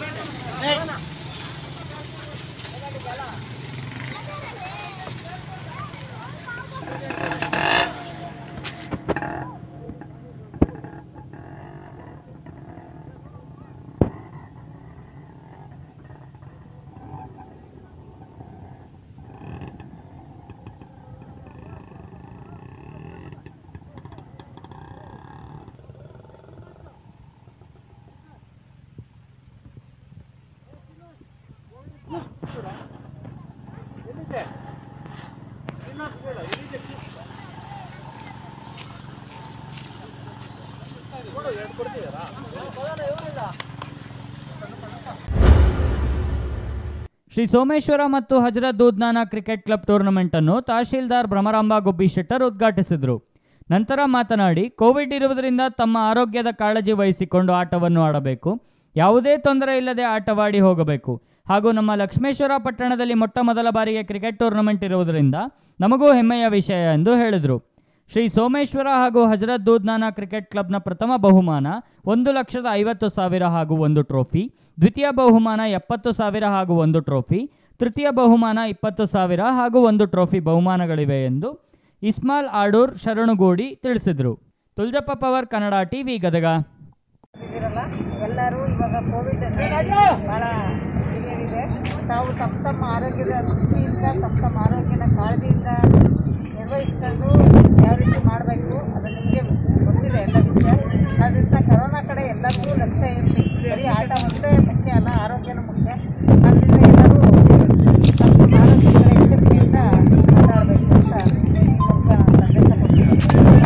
ಶ್ರೀ ಸೋಮೇಶ್ವರ ಮತ್ತು Hazrat Doodnana cricket club tournament ಅನ್ನು ತಹಶೀಲ್ದಾರ್ ಭ್ರಮರಾಂಬ ಗುಬ್ಬಿಶೆಟ್ಟರ್ ಉದ್ಘಾಟಿಸಿದರು. ನಂತರ ಮಾತನಾಡಿ, ಕೋವಿಡ್ ಇರುವುದರಿಂದ ತಮ್ಮ ಆರೋಗ್ಯದ ಕಾಳಜಿ ವಹಿಸಿಕೊಂಡು ಆಟವನ್ನು ಆಡಬೇಕು, ಯಾವುದೇ ತೊಂದರೆ ಇಲ್ಲದೆ ಆಟವಾಡಿ ಹೋಗಬೇಕು ಹಾಗೂ ನಮ್ಮ ಲಕ್ಷ್ಮೇಶ್ವರ ಪಟ್ಟಣದಲ್ಲಿ ಮೊಟ್ಟ ಮೊದಲ ಬಾರಿಗೆ ಕ್ರಿಕೆಟ್ ಟೂರ್ನಮೆಂಟ್ ಇರುವುದರಿಂದ ನಮಗೂ ಹೆಮ್ಮೆಯ ವಿಷಯ ಎಂದು ಹೇಳಿದರು. ಶ್ರೀ ಸೋಮೇಶ್ವರ ಹಾಗೂ ಹಜರತ್ ದೂದ್ನಾನ ಕ್ರಿಕೆಟ್ ಕ್ಲಬ್ನ ಪ್ರಥಮ ಬಹುಮಾನ 1,50,000 ಹಾಗೂ 1 ಟ್ರೋಫಿ, ದ್ವಿತೀಯ ಬಹುಮಾನ 70,000 ಹಾಗೂ 1 ಟ್ರೋಫಿ, ತೃತೀಯ ಬಹುಮಾನ 20,000 ಹಾಗೂ 1 ಟ್ರೋಫಿ ಬಹುಮಾನಗಳಿವೆ ಎಂದು ಇಸ್ಮಾಲ್ ಆಡೂರ್ ಶರಣುಗೂಡಿ ತಿಳಿಸಿದರು. ತುಲ್ಜಪ್ಪ ಪವರ್, ಕನ್ನಡ ಟಿವಿ, ಗದಗ. ಎಲ್ಲರೂ ಇವಾಗ ಕೋವಿಡ್ ಭಾಳ ಸಿವಿಯರ್ ಇದೆ. ತಾವು ತಮ್ಮ ಆರೋಗ್ಯದ ದೃಷ್ಟಿಯಿಂದ ತಮ್ಮ ಆರೋಗ್ಯನ ಕಾಳಜಿಯಿಂದ ನಿರ್ವಹಿಸ್ಕೊಂಡು ಯಾವ ರೀತಿ ಮಾಡಬೇಕು ಅದು ನಿಮಗೆ ಗೊತ್ತಿದೆ ಎಲ್ಲ ವಿಷಯ. ಆದ್ದರಿಂದ ಕರೋನಾ ಕಡೆ ಎಲ್ಲರಿಗೂ ಲಕ್ಷ್ಯ ಇರಲಿ. ಬರೀ ಆಟ ಒಂದೇ ಮುಖ್ಯ ಅಲ್ಲ, ಆರೋಗ್ಯನೂ ಮುಖ್ಯ. ಆದ್ದರಿಂದ ಎಲ್ಲರೂ ತಮ್ಮ ಆರೋಗ್ಯದ ಎಚ್ಚರಿಕೆಯಿಂದ ಆಟ ಆಡಬೇಕು ಅಂತ ಈ ಮೂಲಕ ಸಂದೇಶ ಕೊಡ್ತೀನಿ.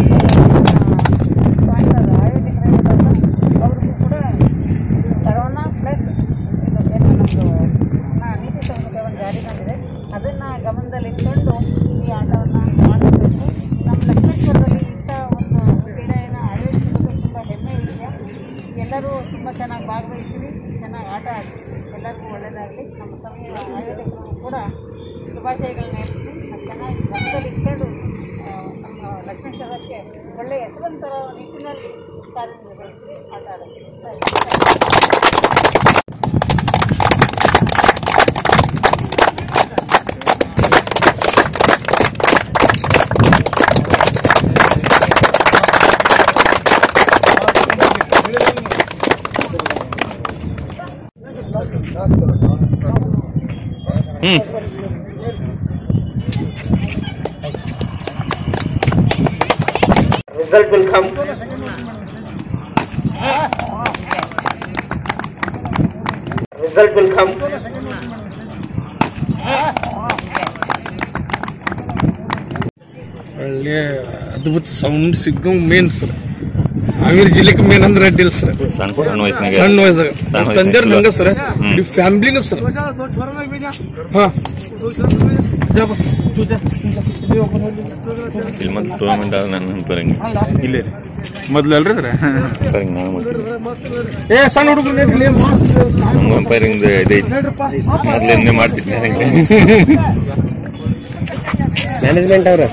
ಸ್ಪಾನ್ಸರ್ ಆಯೋಜಕರಿರೋದ್ರಿಂದ ಅವ್ರಿಗೂ ಕೂಡ ಕರೋನಾ ಪ್ಲಸ್ ಇದು ಏನು ನಮ್ಮದು ನೀತಿ ಸಂಹಿತೆ ಜಾರಿನಲ್ಲಿದೆ, ಅದನ್ನು ಗಮನದಲ್ಲಿಟ್ಕೊಂಡು ಈ ಆಟವನ್ನು ಮಾಡಿಸಬೇಕು. ನಮ್ಮ ಲಕ್ಷ್ಮೇಶ್ವರದಲ್ಲಿ ಇಂಥ ಒಂದು ಕ್ರೀಡೆಯನ್ನು ಆಯೋಜಿಸುವುದು ತುಂಬ ಹೆಮ್ಮೆ ವಿಷಯ. ಎಲ್ಲರೂ ತುಂಬ ಚೆನ್ನಾಗಿ ಭಾಗವಹಿಸಿರಿ, ಚೆನ್ನಾಗಿ ಆಟ ಆಡಿ, ಎಲ್ಲರಿಗೂ ಒಳ್ಳೆಯದಾಗಲಿ. ನಮ್ಮ ಸಮಯ ಆಯೋಜಕರು ಕೂಡ ಶುಭಾಶಯಗಳನ್ನ ಹೇಳ್ತೀನಿ. ಚೆನ್ನಾಗಿ ಗಮನದಲ್ಲಿ ಇಟ್ಕೊಂಡು ನಮ್ಮ ಲಕ್ಷ್ಮೇಶ್ವರಕ್ಕೆ ಒಳ್ಳೆಯ ಹೆಸರನ್ನು ತರೋ ನಿಟ್ಟಿನಲ್ಲಿ ಕಾರ್ಯನಿರ್ವಹಿಸಿ ಆಟ ಆಡಬೇಕು. Result will come. Result will come. ಒಳ್ಳೆ ಅದ್ಭುತ ಸೌಂಡ್ ಸಿಗ್ಗೋ ಮೇನ್ ಸರ್. ಹಾವೇರಿ ಜಿಲ್ಲೆಗೆ ಮೇನ್ ಅಂದ್ರೆ ಅಡ್ಡಿಲ್ಲ ಸರ್. ಸಣ್ಣ ವಯಸ್ಸಾಗ ತಂದೆಯವ್ರ ನಂಗ ಸರ್, ಇಡೀ ಫ್ಯಾಮಿಲಿನ ಸರ್. ಹಾ ಟೂರ್ನಮೆಂಟ್ ಇಲ್ಲೇ ಮೊದ್ಲು ಅಲ್ರಿ ಸರ್. ಏ ಸಣ್ಣ ಹುಡುಗರು ನಮ್ಗೆ ಅಂಪೈರಿಂಗ್ ಇದೈತಿ, ಮೊದ್ಲಿಂದ ಮಾಡ್ತಿದ್ದೆ ಮ್ಯಾನೇಜ್ಮೆಂಟ್ ಅವ್ರ.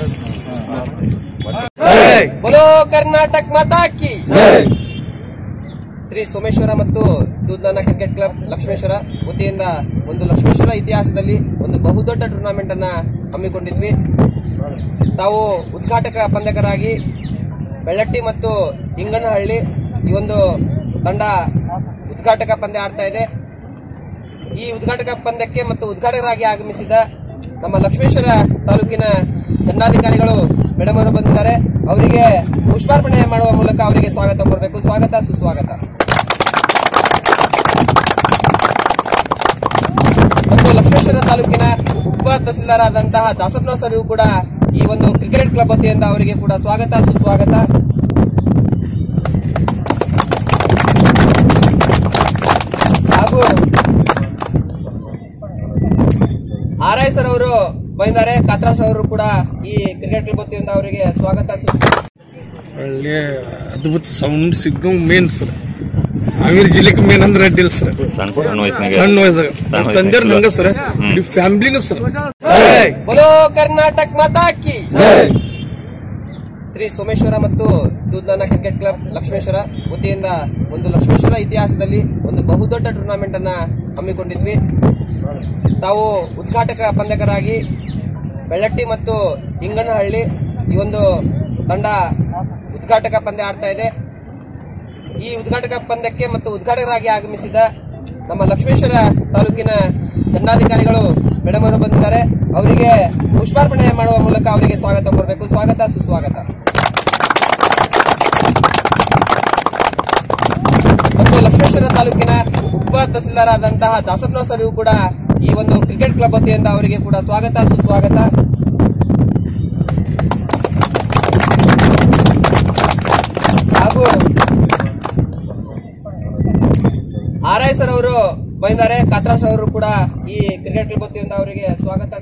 ಬೋಲೋ ಕರ್ನಾಟಕ ಮಾತಾ ಕಿ ಜೈ. ಶ್ರೀ ಸೋಮೇಶ್ವರ ಮತ್ತು ದೂದ್ನಾನ ಕ್ರಿಕೆಟ್ ಕ್ಲಬ್ ಲಕ್ಷ್ಮೇಶ್ವರ ವತಿಯಿಂದ ಒಂದು ಲಕ್ಷ್ಮೇಶ್ವರ ಇತಿಹಾಸದಲ್ಲಿ ಒಂದು ಬಹುದೊಡ್ಡ ಟೂರ್ನಮೆಂಟ್ ಅನ್ನ ಹಮ್ಮಿಕೊಂಡಿದ್ವಿ. ತಾವು ಉದ್ಘಾಟಕ ಪಂದ್ಯಕರಾಗಿ ಬೆಳ್ಳಟ್ಟಿ ಮತ್ತು ಹಿಂಗನಹಳ್ಳಿ ಈ ಒಂದು ತಂಡ ಉದ್ಘಾಟಕ ಪಂದ್ಯ ಆಡ್ತಾ ಇದೆ. ಈ ಉದ್ಘಾಟಕ ಪಂದ್ಯಕ್ಕೆ ಮತ್ತು ಉದ್ಘಾಟಕರಾಗಿ ಆಗಮಿಸಿದ ನಮ್ಮ ಲಕ್ಷ್ಮೇಶ್ವರ ತಾಲೂಕಿನ ದಂಡಾಧಿಕಾರಿಗಳು ಮೇಡಮ್ ಅವರು ಬಂದಿದ್ದಾರೆ. ಅವರಿಗೆ ಪುಷ್ಪಾರ್ಪಣೆ ಮಾಡುವ ಮೂಲಕ ಅವರಿಗೆ ಸ್ವಾಗತ ಕೋರಬೇಕು. ಸ್ವಾಗತ, ಸುಸ್ವಾಗತ. ಮತ್ತು ಲಕ್ಷ್ಮೇಶ್ವರ ತಾಲೂಕಿನ ಉಪ ತಹಸೀಲ್ದಾರ್ ಆದಂತಹ ದಾಸಪ್ನವ್ ಸರ್ ಕೂಡ ಈ ಒಂದು ಕ್ರಿಕೆಟ್ ಕ್ಲಬ್ ವತಿಯಿಂದ ಅವರಿಗೆ ಕೂಡ ಸ್ವಾಗತ, ಸುಸ್ವಾಗತ. ಹಾಗೂ ಆರ್.ಐ. ಸರ್ ಅವರು ಬಂದಿದ್ದಾರೆ. ಕಾತ್ರಾಸ್ ಅವರು ಕೂಡ ಈ ಕ್ರಿಕೆಟ್ ಕ್ಲಬ್ ವತಿಯಿಂದ ಅವರಿಗೆ ಸ್ವಾಗತ. ಒಳ್ಳೆ ಅದ್ಭುತ ಸೌಂಡ್ ಸಿಗ್ಗೋ ಮೇನ್ ಸರ್. ಹಾವೇರಿ ಜಿಲ್ಲೆಗೆ ಮೇನ್ ಅಂದ್ರೆ ಅಡ್ಡಿಲ್ಲ ಸರ್. ಸಣ್ಣ ವಯಸ್ಸಾಗ ತಂದೆಯವ್ರ ನಂಗ ಸರ್, ಇಡೀ ಫ್ಯಾಮಿಲಿನೂ ಸರ್. ಬೋಲೋ ಕರ್ನಾಟಕ ಮಾತಾ ಕಿ. ಶ್ರೀ ಸೋಮೇಶ್ವರ ಮತ್ತು ದೂದ್ನಾನ ಕ್ರಿಕೆಟ್ ಕ್ಲಬ್ ಲಕ್ಷ್ಮೇಶ್ವರ ವತಿಯಿಂದ ಒಂದು ಲಕ್ಷ್ಮೇಶ್ವರ ಇತಿಹಾಸದಲ್ಲಿ ಒಂದು ಬಹುದೊಡ್ಡ ಟೂರ್ನಮೆಂಟ್ ಅನ್ನ ಹಮ್ಮಿಕೊಂಡಿದ್ವಿ. ತಾವು ಉದ್ಘಾಟಕ ಪಂದ್ಯಕರಾಗಿ ಬೆಳ್ಳಟ್ಟಿ ಮತ್ತು ಇಂಗನಹಳ್ಳಿ ಈ ಒಂದು ತಂಡ ಉದ್ಘಾಟಕ ಪಂದ್ಯ ಆಡ್ತಾ ಇದೆ. ಈ ಉದ್ಘಾಟಕ ಪಂದ್ಯಕ್ಕೆ ಮತ್ತು ಉದ್ಘಾಟಕರಾಗಿ ಆಗಮಿಸಿದ ನಮ್ಮ ಲಕ್ಷ್ಮೇಶ್ವರ ತಾಲೂಕಿನ ದಂಡಾಧಿಕಾರಿಗಳು ಮೇಡಮ್ ಅವರು ಬಂದಿದ್ದಾರೆ. ಅವರಿಗೆ ಪುಷ್ಪಾರ್ಪಣೆ ಮಾಡುವ ಮೂಲಕ ಅವರಿಗೆ ಸ್ವಾಗತ ಕೋರಬೇಕು. ಸ್ವಾಗತ, ಸುಸ್ವಾಗತ. ಮತ್ತು ಲಕ್ಷ್ಮೇಶ್ವರ ತಾಲೂಕಿನ ಉಪ ತಹಸೀಲ್ದಾರ್ ಆದಂತಹ ದಾಸಪ್ನವ್ ಸರ್ ಕೂಡ ಈ ಒಂದು ಕ್ರಿಕೆಟ್ ಕ್ಲಬ್ ವತಿಯಿಂದ ಅವರಿಗೆ ಕೂಡ ಸ್ವಾಗತ, ಸುಸ್ವಾಗತ. ಹಾಗೂ ಆರ್.ಐ. ಸರ್ ಅವರು ಬಂದಿದ್ದಾರೆ. ಕಾತ್ರಾಸ್ ಅವರು ಕೂಡ ಈ ಕ್ರಿಕೆಟ್ ಕ್ಲಬ್ ವತಿಯಿಂದ ಅವರಿಗೆ ಸ್ವಾಗತ.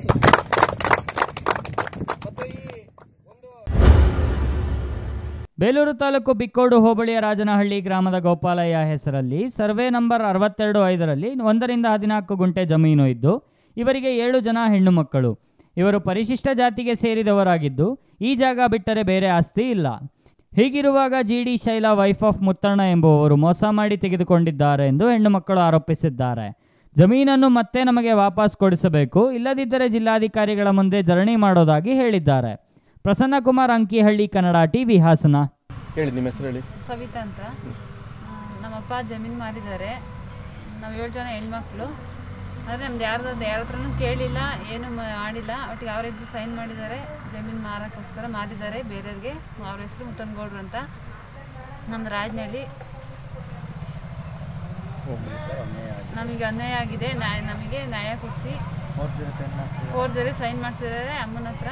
ಮತ್ತು ಈ ಒಂದು ಬೇಲೂರು ತಾಲೂಕು ಬಿಕ್ಕೋಡು ಹೋಬಳಿಯ ರಾಜನಹಳ್ಳಿ ಗ್ರಾಮದ ಗೋಪಾಲಯ್ಯ ಹೆಸರಲ್ಲಿ ಸರ್ವೆ ನಂಬರ್ 62-5ರಲ್ಲಿ 1ರಿಂದ 14 ಗುಂಟೆ ಜಮೀನು ಇದ್ದು ಇವರಿಗೆ 7 ಜನ ಹೆಣ್ಣು ಮಕ್ಕಳು. ಇವರು ಪರಿಶಿಷ್ಟ ಜಾತಿಗೆ ಸೇರಿದವರಾಗಿದ್ದು ಈ ಜಾಗ ಬಿಟ್ಟರೆ ಬೇರೆ ಆಸ್ತಿ ಇಲ್ಲ. ಹೀಗಿರುವಾಗ GD Shaila wife of Muttanna ಎಂಬುವವರು ಮೋಸ ಮಾಡಿ ತೆಗೆದುಕೊಂಡಿದ್ದಾರೆ ಎಂದು ಹೆಣ್ಣು ಮಕ್ಕಳು ಆರೋಪಿಸಿದ್ದಾರೆ. ಜಮೀನನ್ನು ಮತ್ತೆ ನಮಗೆ ವಾಪಸ್ ಕೊಡಿಸಬೇಕು, ಇಲ್ಲದಿದ್ದರೆ ಜಿಲ್ಲಾಧಿಕಾರಿಗಳ ಮುಂದೆ ಧರಣಿ ಮಾಡೋದಾಗಿ ಹೇಳಿದ್ದಾರೆ. ಪ್ರಸನ್ನಕುಮಾರ್, ಅಂಕಿಹಳ್ಳಿ, ಕನ್ನಡ ಟಿವಿ, ಹಾಸನ. ಹೇಳಿ, ನಿಮ್ಮ ಹೆಸರು ಹೇಳಿ. ಸವಿತಾ ಅಂತ. ನಮ್ಮಪ್ಪ ಜಮೀನು ಮಾರಿದ್ದಾರೆ. ನಾವು 7 ಜನ ಹೆಣ್ಮಕ್ಳು. ಆದರೆ ನಮ್ದು ಯಾರ ಹತ್ರನೂ ಕೇಳಿಲ್ಲ, ಏನು ಮಾಡಿಲ್ಲ. ಒಟ್ಟಿಗೆ ಅವರಿಬ್ಬರು ಸೈನ್ ಮಾಡಿದ್ದಾರೆ. ಜಮೀನು ಮಾರೋಕ್ಕೋಸ್ಕರ ಮಾರಿದ್ದಾರೆ ಬೇರೆಯವ್ರಿಗೆ. ಅವ್ರ ಹೆಸರು ಮುತ್ತನಗೌಡ್ರು ಅಂತ. ನಮ್ಮದು ರಾಜನಹಳ್ಳಿ. ನಮಗೆ ಅನ್ಯಾಯ ಆಗಿದೆ. ನಮಗೆ ನ್ಯಾಯ ಕೊಡಿಸಿ. 4 ಜನ ಸೈನ್ ಮಾಡಿಸಿದ್ದಾರೆ ಅಮ್ಮನ ಹತ್ರ.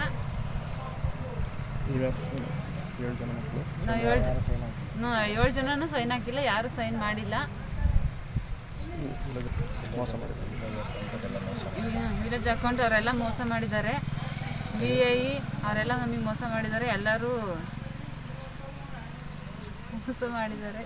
ನಾವು 7 ಜನನೂ ಸೈನ್ ಹಾಕಿಲ್ಲ, ಯಾರು ಸೈನ್ ಮಾಡಿಲ್ಲ. ವಿಲೇಜ್ ಅಕೌಂಟ್ ಅವರೆಲ್ಲ ಮೋಸ ಮಾಡಿದ್ದಾರೆ. BIE ಅವರೆಲ್ಲ ನಮಗೆ ಮೋಸ ಮಾಡಿದ್ದಾರೆ. ಎಲ್ಲರೂ ಮೋಸ ಮಾಡಿದ್ದಾರೆ.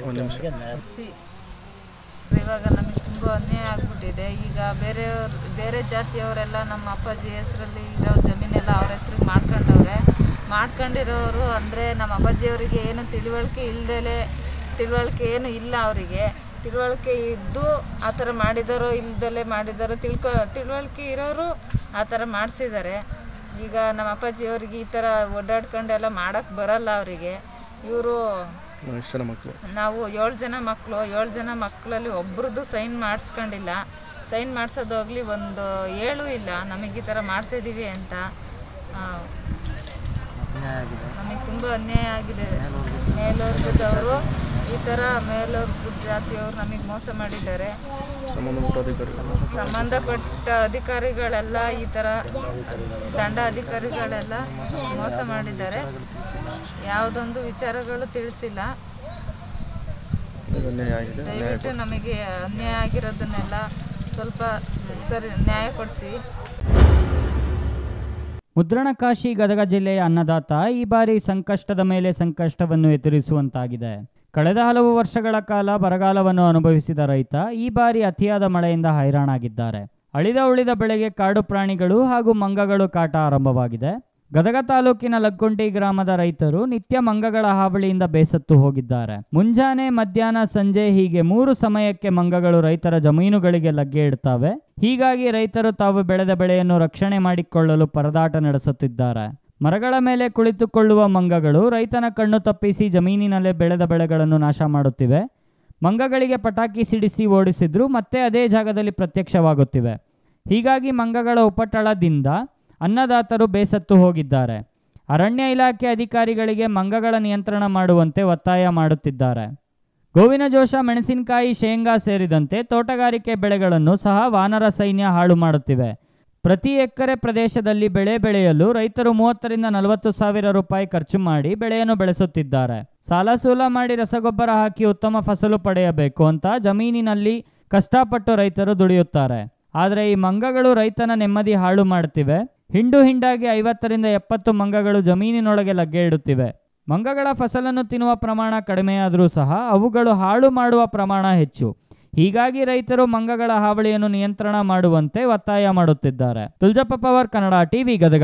ಇವಾಗ ನಮಗೆ ತುಂಬ ಅನ್ಯಾಯ ಆಗ್ಬಿಟ್ಟಿದೆ. ಈಗ ಬೇರೆ ಜಾತಿಯವರೆಲ್ಲ ನಮ್ಮ ಅಪ್ಪಾಜಿ ಹೆಸರಲ್ಲಿ ಇರೋ ಜಮೀನೆಲ್ಲ ಅವ್ರ ಹೆಸ್ರಿಗೆ ಮಾಡ್ಕೊಂಡಿರೋರು. ಅಂದರೆ ನಮ್ಮ ಅಪ್ಪಾಜಿಯವರಿಗೆ ಏನು ತಿಳುವಳಿಕೆ ಏನು ಇಲ್ಲ. ಅವರಿಗೆ ತಿಳುವಳಿಕೆ ಇದ್ದು ಆ ಥರ ಮಾಡಿದಾರೋ ಇಲ್ದಲೇ ಮಾಡಿದಾರೋ ತಿಳುವಳಿಕೆ ಇರೋರು ಆ ಥರ ಮಾಡಿಸಿದ್ದಾರೆ. ಈಗ ನಮ್ಮ ಅಪ್ಪಾಜಿಯವರಿಗೆ ಈ ಥರ ಓಡಾಡ್ಕೊಂಡೆಲ್ಲ ಮಾಡೋಕ್ಕೆ ಬರಲ್ಲ ಅವರಿಗೆ. ಇವರು ನಾವು 7 ಜನ ಮಕ್ಕಳು. 7 ಜನ ಮಕ್ಕಳಲ್ಲಿ ಒಬ್ರದ್ದು ಸೈನ್ ಮಾಡಿಸ್ಕೊಂಡಿಲ್ಲ. ಸೈನ್ ಮಾಡಿಸೋದೋಗ್ಲಿ ಒಂದು 7 ಇಲ್ಲ ನಮಗೆ ಈ ಥರ ಮಾಡ್ತಾಯಿದ್ದೀವಿ ಅಂತ. ನಮಗೆ ತುಂಬ ಅನ್ಯಾಯ ಆಗಿದೆ. ಮೇಲೋರ್ಗದವರು ಈ ಥರ ಮೇಲೋರ್ಗದ ಜಾತಿಯವರು ನಮಗೆ ಮೋಸ ಮಾಡಿದ್ದಾರೆ. ಸಂಬಂಧಪಟ್ಟ ಅಧಿಕಾರಿಗಳೆಲ್ಲ ಈ ಥರ ದಂಡ ಅಧಿಕಾರಿಗಳೆಲ್ಲ ಮೋಸ ಮಾಡಿದ್ದಾರೆ. ಯಾವುದೊಂದು ವಿಚಾರಗಳು ತಿಳಿಸಿಲ್ಲ. ದಯವಿಟ್ಟು ನಮಗೆ ಅನ್ಯಾಯ ಆಗಿರೋದನ್ನೆಲ್ಲ ಸ್ವಲ್ಪ ಸರಿ ನ್ಯಾಯ ಕೊಡಿಸಿ. ಮುದ್ರಣಕಾಶಿ ಗದಗ ಜಿಲ್ಲೆಯ ಅನ್ನದಾತ ಈ ಬಾರಿ ಸಂಕಷ್ಟದ ಮೇಲೆ ಸಂಕಷ್ಟವನ್ನು ಎದುರಿಸುವಂತಾಗಿದೆ. ಕಳೆದ ಹಲವು ವರ್ಷಗಳ ಕಾಲ ಬರಗಾಲವನ್ನು ಅನುಭವಿಸಿದ ರೈತ ಈ ಬಾರಿ ಅತಿಯಾದ ಮಳೆಯಿಂದ ಹೈರಾಣಾಗಿದ್ದಾರೆ. ಉಳಿದ ಬೆಳೆಗೆ ಕಾಡು ಪ್ರಾಣಿಗಳು ಹಾಗೂ ಮಂಗಗಳು ಕಾಟ ಆರಂಭವಾಗಿದೆ. ಗದಗ ತಾಲೂಕಿನ ಲಗ್ಗುಂಟಿ ಗ್ರಾಮದ ರೈತರು ನಿತ್ಯ ಮಂಗಗಳ ಹಾವಳಿಯಿಂದ ಬೇಸತ್ತು ಹೋಗಿದ್ದಾರೆ. ಮುಂಜಾನೆ, ಮಧ್ಯಾಹ್ನ, ಸಂಜೆ ಹೀಗೆ 3 ಸಮಯಕ್ಕೆ ಮಂಗಗಳು ರೈತರ ಜಮೀನುಗಳಿಗೆ ಲಗ್ಗೆ ಇಡ್ತವೆ. ಹೀಗಾಗಿ ರೈತರು ತಾವು ಬೆಳೆದ ಬೆಳೆಯನ್ನು ರಕ್ಷಣೆ ಮಾಡಿಕೊಳ್ಳಲು ಪರದಾಟ ನಡೆಸುತ್ತಿದ್ದಾರೆ. ಮರಗಳ ಮೇಲೆ ಕುಳಿತುಕೊಳ್ಳುವ ಮಂಗಗಳು ರೈತನ ಕಣ್ಣು ತಪ್ಪಿಸಿ ಜಮೀನಿನಲ್ಲೇ ಬೆಳೆದ ಬೆಳೆಗಳನ್ನು ನಾಶ ಮಾಡುತ್ತಿವೆ. ಮಂಗಗಳಿಗೆ ಪಟಾಕಿ ಸಿಡಿಸಿ ಓಡಿಸಿದ್ರು ಮತ್ತೆ ಅದೇ ಜಾಗದಲ್ಲಿ ಪ್ರತ್ಯಕ್ಷವಾಗುತ್ತಿವೆ. ಹೀಗಾಗಿ ಮಂಗಗಳ ಉಪಟಳದಿಂದ ಅನ್ನದಾತರು ಬೇಸತ್ತು ಹೋಗಿದ್ದಾರೆ. ಅರಣ್ಯ ಇಲಾಖೆ ಅಧಿಕಾರಿಗಳಿಗೆ ಮಂಗಗಳ ನಿಯಂತ್ರಣ ಮಾಡುವಂತೆ ಒತ್ತಾಯ ಮಾಡುತ್ತಿದ್ದಾರೆ. ಗೋವಿನ ಜೋಶ, ಮೆಣಸಿನಕಾಯಿ, ಶೇಂಗಾ ಸೇರಿದಂತೆ ತೋಟಗಾರಿಕೆ ಬೆಳೆಗಳನ್ನು ಸಹ ವಾನರ ಸೈನ್ಯ ಹಾಳು ಮಾಡುತ್ತಿವೆ. ಪ್ರತಿ ಎಕರೆ ಪ್ರದೇಶದಲ್ಲಿ ಬೆಳೆ ಬೆಳೆಯಲು ರೈತರು 30 ರಿಂದ 40 ಸಾವಿರ ರೂಪಾಯಿ ಖರ್ಚು ಮಾಡಿ ಬೆಳೆಯನ್ನು ಬೆಳೆಸುತ್ತಿದ್ದಾರೆ. ಸಾಲ ಸೂಲ ಮಾಡಿ ರಸಗೊಬ್ಬರ ಹಾಕಿ ಉತ್ತಮ ಫಸಲು ಪಡೆಯಬೇಕು ಅಂತ ಜಮೀನಿನಲ್ಲಿ ಕಷ್ಟಪಟ್ಟು ರೈತರು ದುಡಿಯುತ್ತಾರೆ. ಆದರೆ ಈ ಮಂಗಗಳು ರೈತನ ನೆಮ್ಮದಿ ಹಾಳು ಮಾಡುತ್ತಿವೆ. ಹಿಂಡು ಹಿಂಡಾಗಿ 50 ರಿಂದ 70 ಮಂಗಗಳು ಜಮೀನಿನೊಳಗೆ ಲಗ್ಗೆ ಇಡುತ್ತಿವೆ. ಮಂಗಗಳ ಫಸಲನ್ನು ತಿನ್ನುವ ಪ್ರಮಾಣ ಕಡಿಮೆಯಾದರೂ ಸಹ ಅವುಗಳು ಹಾಳು ಮಾಡುವ ಪ್ರಮಾಣ ಹೆಚ್ಚು. ಹೀಗಾಗಿ ರೈತರು ಮಂಗಗಳ ಹಾವಳಿಯನ್ನು ನಿಯಂತ್ರಣ ಮಾಡುವಂತೆ ಒತ್ತಾಯ ಮಾಡುತ್ತಿದ್ದಾರೆ. ತುಲ್ಜಪ್ಪ ಪವರ್, ಕನ್ನಡ ಟಿವಿ, ಗದಗ.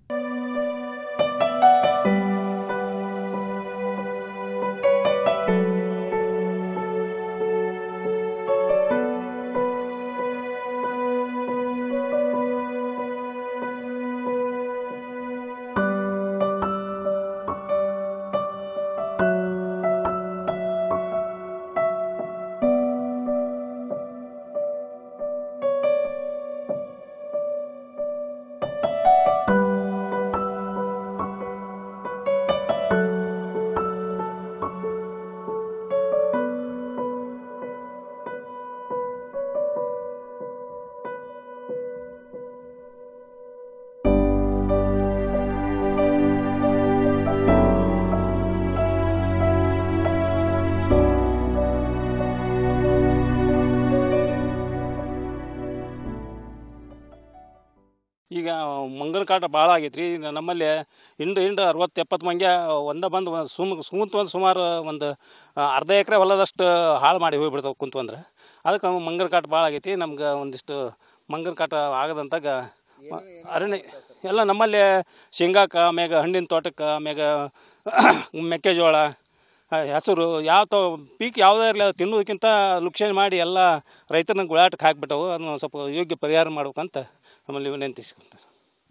ಈಗ ಮಂಗನ ಕಾಟ ಭಾಳ ಆಗೈತೆ ರೀ. ನಮ್ಮಲ್ಲಿ ಹಿಂಡು 60-70 ಮಂಗ್ಯ ಒಂದೇ ಬಂದು ಕುಂತು ಒಂದು ಸುಮಾರು ಒಂದು ಅರ್ಧ ಎಕರೆ ಹೊಲದಷ್ಟು ಹಾಳು ಮಾಡಿ ಹೋಗಿಬಿಡ್ತಾವೆ ಕುಂತು ಅಂದ್ರೆ. ಅದಕ್ಕೆ ಮಂಗನ ಕಾಟ ಭಾಳ ಆಗೈತಿ. ನಮ್ಗೆ ಒಂದಿಷ್ಟು ಮಂಗನ ಕಾಟ ಆಗದಂತಾಗ ಅರಣ್ಯ ಎಲ್ಲ ನಮ್ಮಲ್ಲಿ ಶೇಂಗಾಕ್ಕೆ, ಆಮ್ಯಾಗ ಹಣ್ಣಿನ ತೋಟಕ್ಕೆ, ಆಮ್ಯಾಗ ಮೆಕ್ಕೆಜೋಳ, ಹೆಸರು ಯಾವ ಪೀಕ್ ಯಾವುದೇ ಇರಲಿ ಅದು ತಿನ್ನೋದಕ್ಕಿಂತ ಲುಕ್ಷಣೆ ಮಾಡಿ ಎಲ್ಲ ರೈತರನ್ನ ಗುಳಾಟಕ್ಕೆ ಹಾಕಿಬಿಟ್ಟವು. ಅದನ್ನು ಸ್ವಲ್ಪ ಯೋಗ್ಯ ಪರಿಹಾರ ಮಾಡ್ಬೇಕಂತ ನಮ್ಮಲ್ಲಿ ವಿನಂತಿಸ್ಕೊಂತಾರೆ.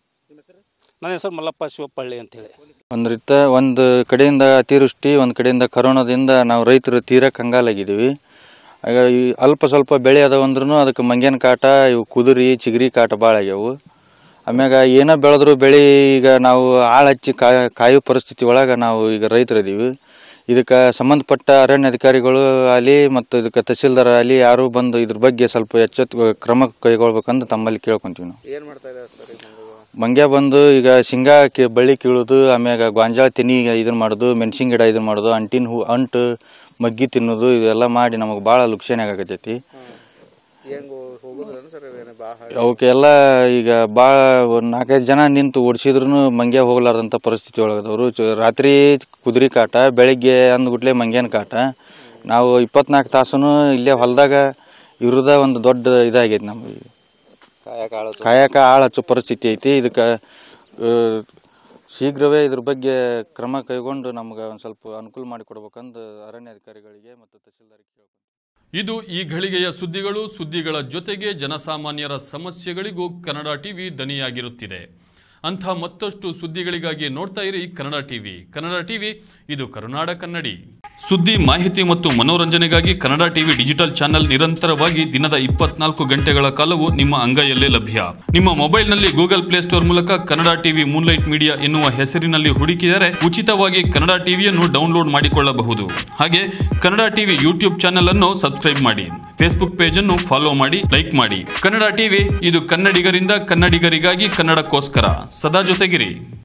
ನನ್ನ ಹೆಸರು ಮಲ್ಲಪ್ಪ ಶಿವಪ್ಪಳ್ಳಿ ಅಂತೇಳಿ. ಒಂದು ಕಡೆಯಿಂದ ಅತಿವೃಷ್ಟಿ, ಒಂದು ಕಡೆಯಿಂದ ಕರೋನಾದಿಂದ ನಾವು ರೈತರು ತೀರಾ ಕಂಗಾಲಾಗಿದ್ದೀವಿ. ಆಗ ಈ ಅಲ್ಪ ಸ್ವಲ್ಪ ಬೆಳೆ ಅದಾವಂದ್ರೂ ಅದಕ್ಕೆ ಮಂಗೇನ ಕಾಟ, ಇವು ಕುದುರಿ ಚಿಗರಿ ಕಾಟ ಭಾಳ ಆಗ್ಯಾವು. ಆಮ್ಯಾಗ ಏನೋ ಬೆಳೆದ್ರು ಬೆಳೆ ಈಗ ನಾವು ಆಳು ಹಚ್ಚಿ ಕಾಯೋ ಪರಿಸ್ಥಿತಿ ಒಳಗೆ ನಾವು ಈಗ ರೈತರಿದ್ದೀವಿ. ಇದಕ್ಕೆ ಸಂಬಂಧಪಟ್ಟ ಅರಣ್ಯ ಅಧಿಕಾರಿಗಳು ಅಲ್ಲಿ ಮತ್ತು ಇದಕ್ಕೆ ತಹಸೀಲ್ದಾರ್ ಅಲ್ಲಿ ಯಾರು ಬಂದು ಇದ್ರ ಬಗ್ಗೆ ಸ್ವಲ್ಪ ಎಚ್ಚೆತ್ತು ಕ್ರಮ ಕೈಗೊಳ್ಬೇಕಂತ ತಮ್ಮಲ್ಲಿ ಕೇಳ್ಕೊಂತೀವಿ. ನಾವು ಏನು ಮಾಡ್ತಾ ಇದ್ದಾರೆ ಸರ್? ಮಂಗ್ಯ ಬಂದು ಈಗ ಶೇಂಗಾ ಬಳ್ಳಿ ಕೀಳೋದು, ಆಮ್ಯಾಗ ಗಾಂಜಾಳ ತೆನಿ ಇದನ್ನು ಮಾಡೋದು, ಮೆಣಸಿನ ಗಿಡ ಇದನ್ನು ಮಾಡೋದು, ಅಂಟಿನ ಹೂ ಅಂಟು ಮಗ್ಗಿ ತಿನ್ನೋದು, ಇದೆಲ್ಲ ಮಾಡಿ ನಮಗೆ ಭಾಳ ಲುಕ್ಷಣೆ ಆಗತೈತಿ. ಅವಕ್ಕೆ ಎಲ್ಲ ಈಗ ಭಾಳ ಒಂದು 4-5 ಜನ ನಿಂತು ಓಡಿಸಿದ್ರು ಮಂಗ್ಯ ಹೋಗ್ಲಾರ್ದಂಥ ಪರಿಸ್ಥಿತಿ ಒಳಗದವರು. ರಾತ್ರಿ ಕುದುರೆ ಕಾಟ, ಬೆಳಗ್ಗೆ ಅಂದ್ಗುಟ್ಲೆ ಮಂಗ್ಯನ ಕಾಟ. ನಾವು 24 ತಾಸು ಇಲ್ಲೇ ಹೊಲದಾಗ ಇರೋದ ಒಂದು ದೊಡ್ಡ ಇದಾಗೈತಿ. ನಮಗೆ ಕಾಯಕ ಆಳು ಹಚ್ಚೋ ಪರಿಸ್ಥಿತಿ ಐತಿ. ಇದಕ್ಕೆ ಶೀಘ್ರವೇ ಇದ್ರ ಬಗ್ಗೆ ಕ್ರಮ ಕೈಗೊಂಡು ನಮ್ಗೆ ಒಂದು ಸ್ವಲ್ಪ ಅನುಕೂಲ ಮಾಡಿಕೊಡ್ಬೇಕಂದು ಅರಣ್ಯ ಅಧಿಕಾರಿಗಳಿಗೆ ಮತ್ತು ತಹಸೀಲ್ದಾರಿಗೆ ಕೇಳ್ಕೊಂಡು. ಇದು ಈ ಘಳಿಗೆಯ ಸುದ್ದಿಗಳು. ಸುದ್ದಿಗಳ ಜೊತೆಗೆ ಜನಸಾಮಾನ್ಯರ ಸಮಸ್ಯೆಗಳಿಗೂ ಕನ್ನಡ ಟಿವಿ ದನಿಯಾಗಿರುತ್ತಿದೆ. ಅಂಥ ಮತ್ತಷ್ಟು ಸುದ್ದಿಗಳಿಗಾಗಿ ನೋಡ್ತಾ ಇರಿ ಕನ್ನಡ ಟಿವಿ. ಕನ್ನಡ ಟಿವಿ, ಇದು ಕರುನಾಡ ಕನ್ನಡಿ. ಸುದ್ದಿ, ಮಾಹಿತಿ ಮತ್ತು ಮನೋರಂಜನೆಗಾಗಿ ಕನ್ನಡ ಟಿವಿ ಡಿಜಿಟಲ್ ಚಾನೆಲ್ ನಿರಂತರವಾಗಿ ದಿನದ 24 ಗಂಟೆಗಳ ಕಾಲವು ನಿಮ್ಮ ಅಂಗೈಯಲ್ಲೇ ಲಭ್ಯ. ನಿಮ್ಮ ಮೊಬೈಲ್ನಲ್ಲಿ ಗೂಗಲ್ ಪ್ಲೇಸ್ಟೋರ್ ಮೂಲಕ ಕನ್ನಡ ಟಿವಿ ಮೂನ್ಲೈಟ್ ಮೀಡಿಯಾ ಎನ್ನುವ ಹೆಸರಿನಲ್ಲಿ ಹುಡುಕಿದರೆ ಉಚಿತವಾಗಿ ಕನ್ನಡ ಟಿವಿಯನ್ನು ಡೌನ್ಲೋಡ್ ಮಾಡಿಕೊಳ್ಳಬಹುದು. ಹಾಗೆ ಕನ್ನಡ ಟಿವಿ ಯೂಟ್ಯೂಬ್ ಚಾನೆಲ್ ಅನ್ನು ಸಬ್ಸ್ಕ್ರೈಬ್ ಮಾಡಿ, ಫೇಸ್ಬುಕ್ ಪೇಜ್ ಅನ್ನು ಫಾಲೋ ಮಾಡಿ, ಲೈಕ್ ಮಾಡಿ. ಕನ್ನಡ ಟಿವಿ, ಇದು ಕನ್ನಡಿಗರಿಂದ ಕನ್ನಡಿಗರಿಗಾಗಿ, ಕನ್ನಡಕ್ಕೋಸ್ಕರ. ಸದಾ ಜೊತೆಗಿರಿ.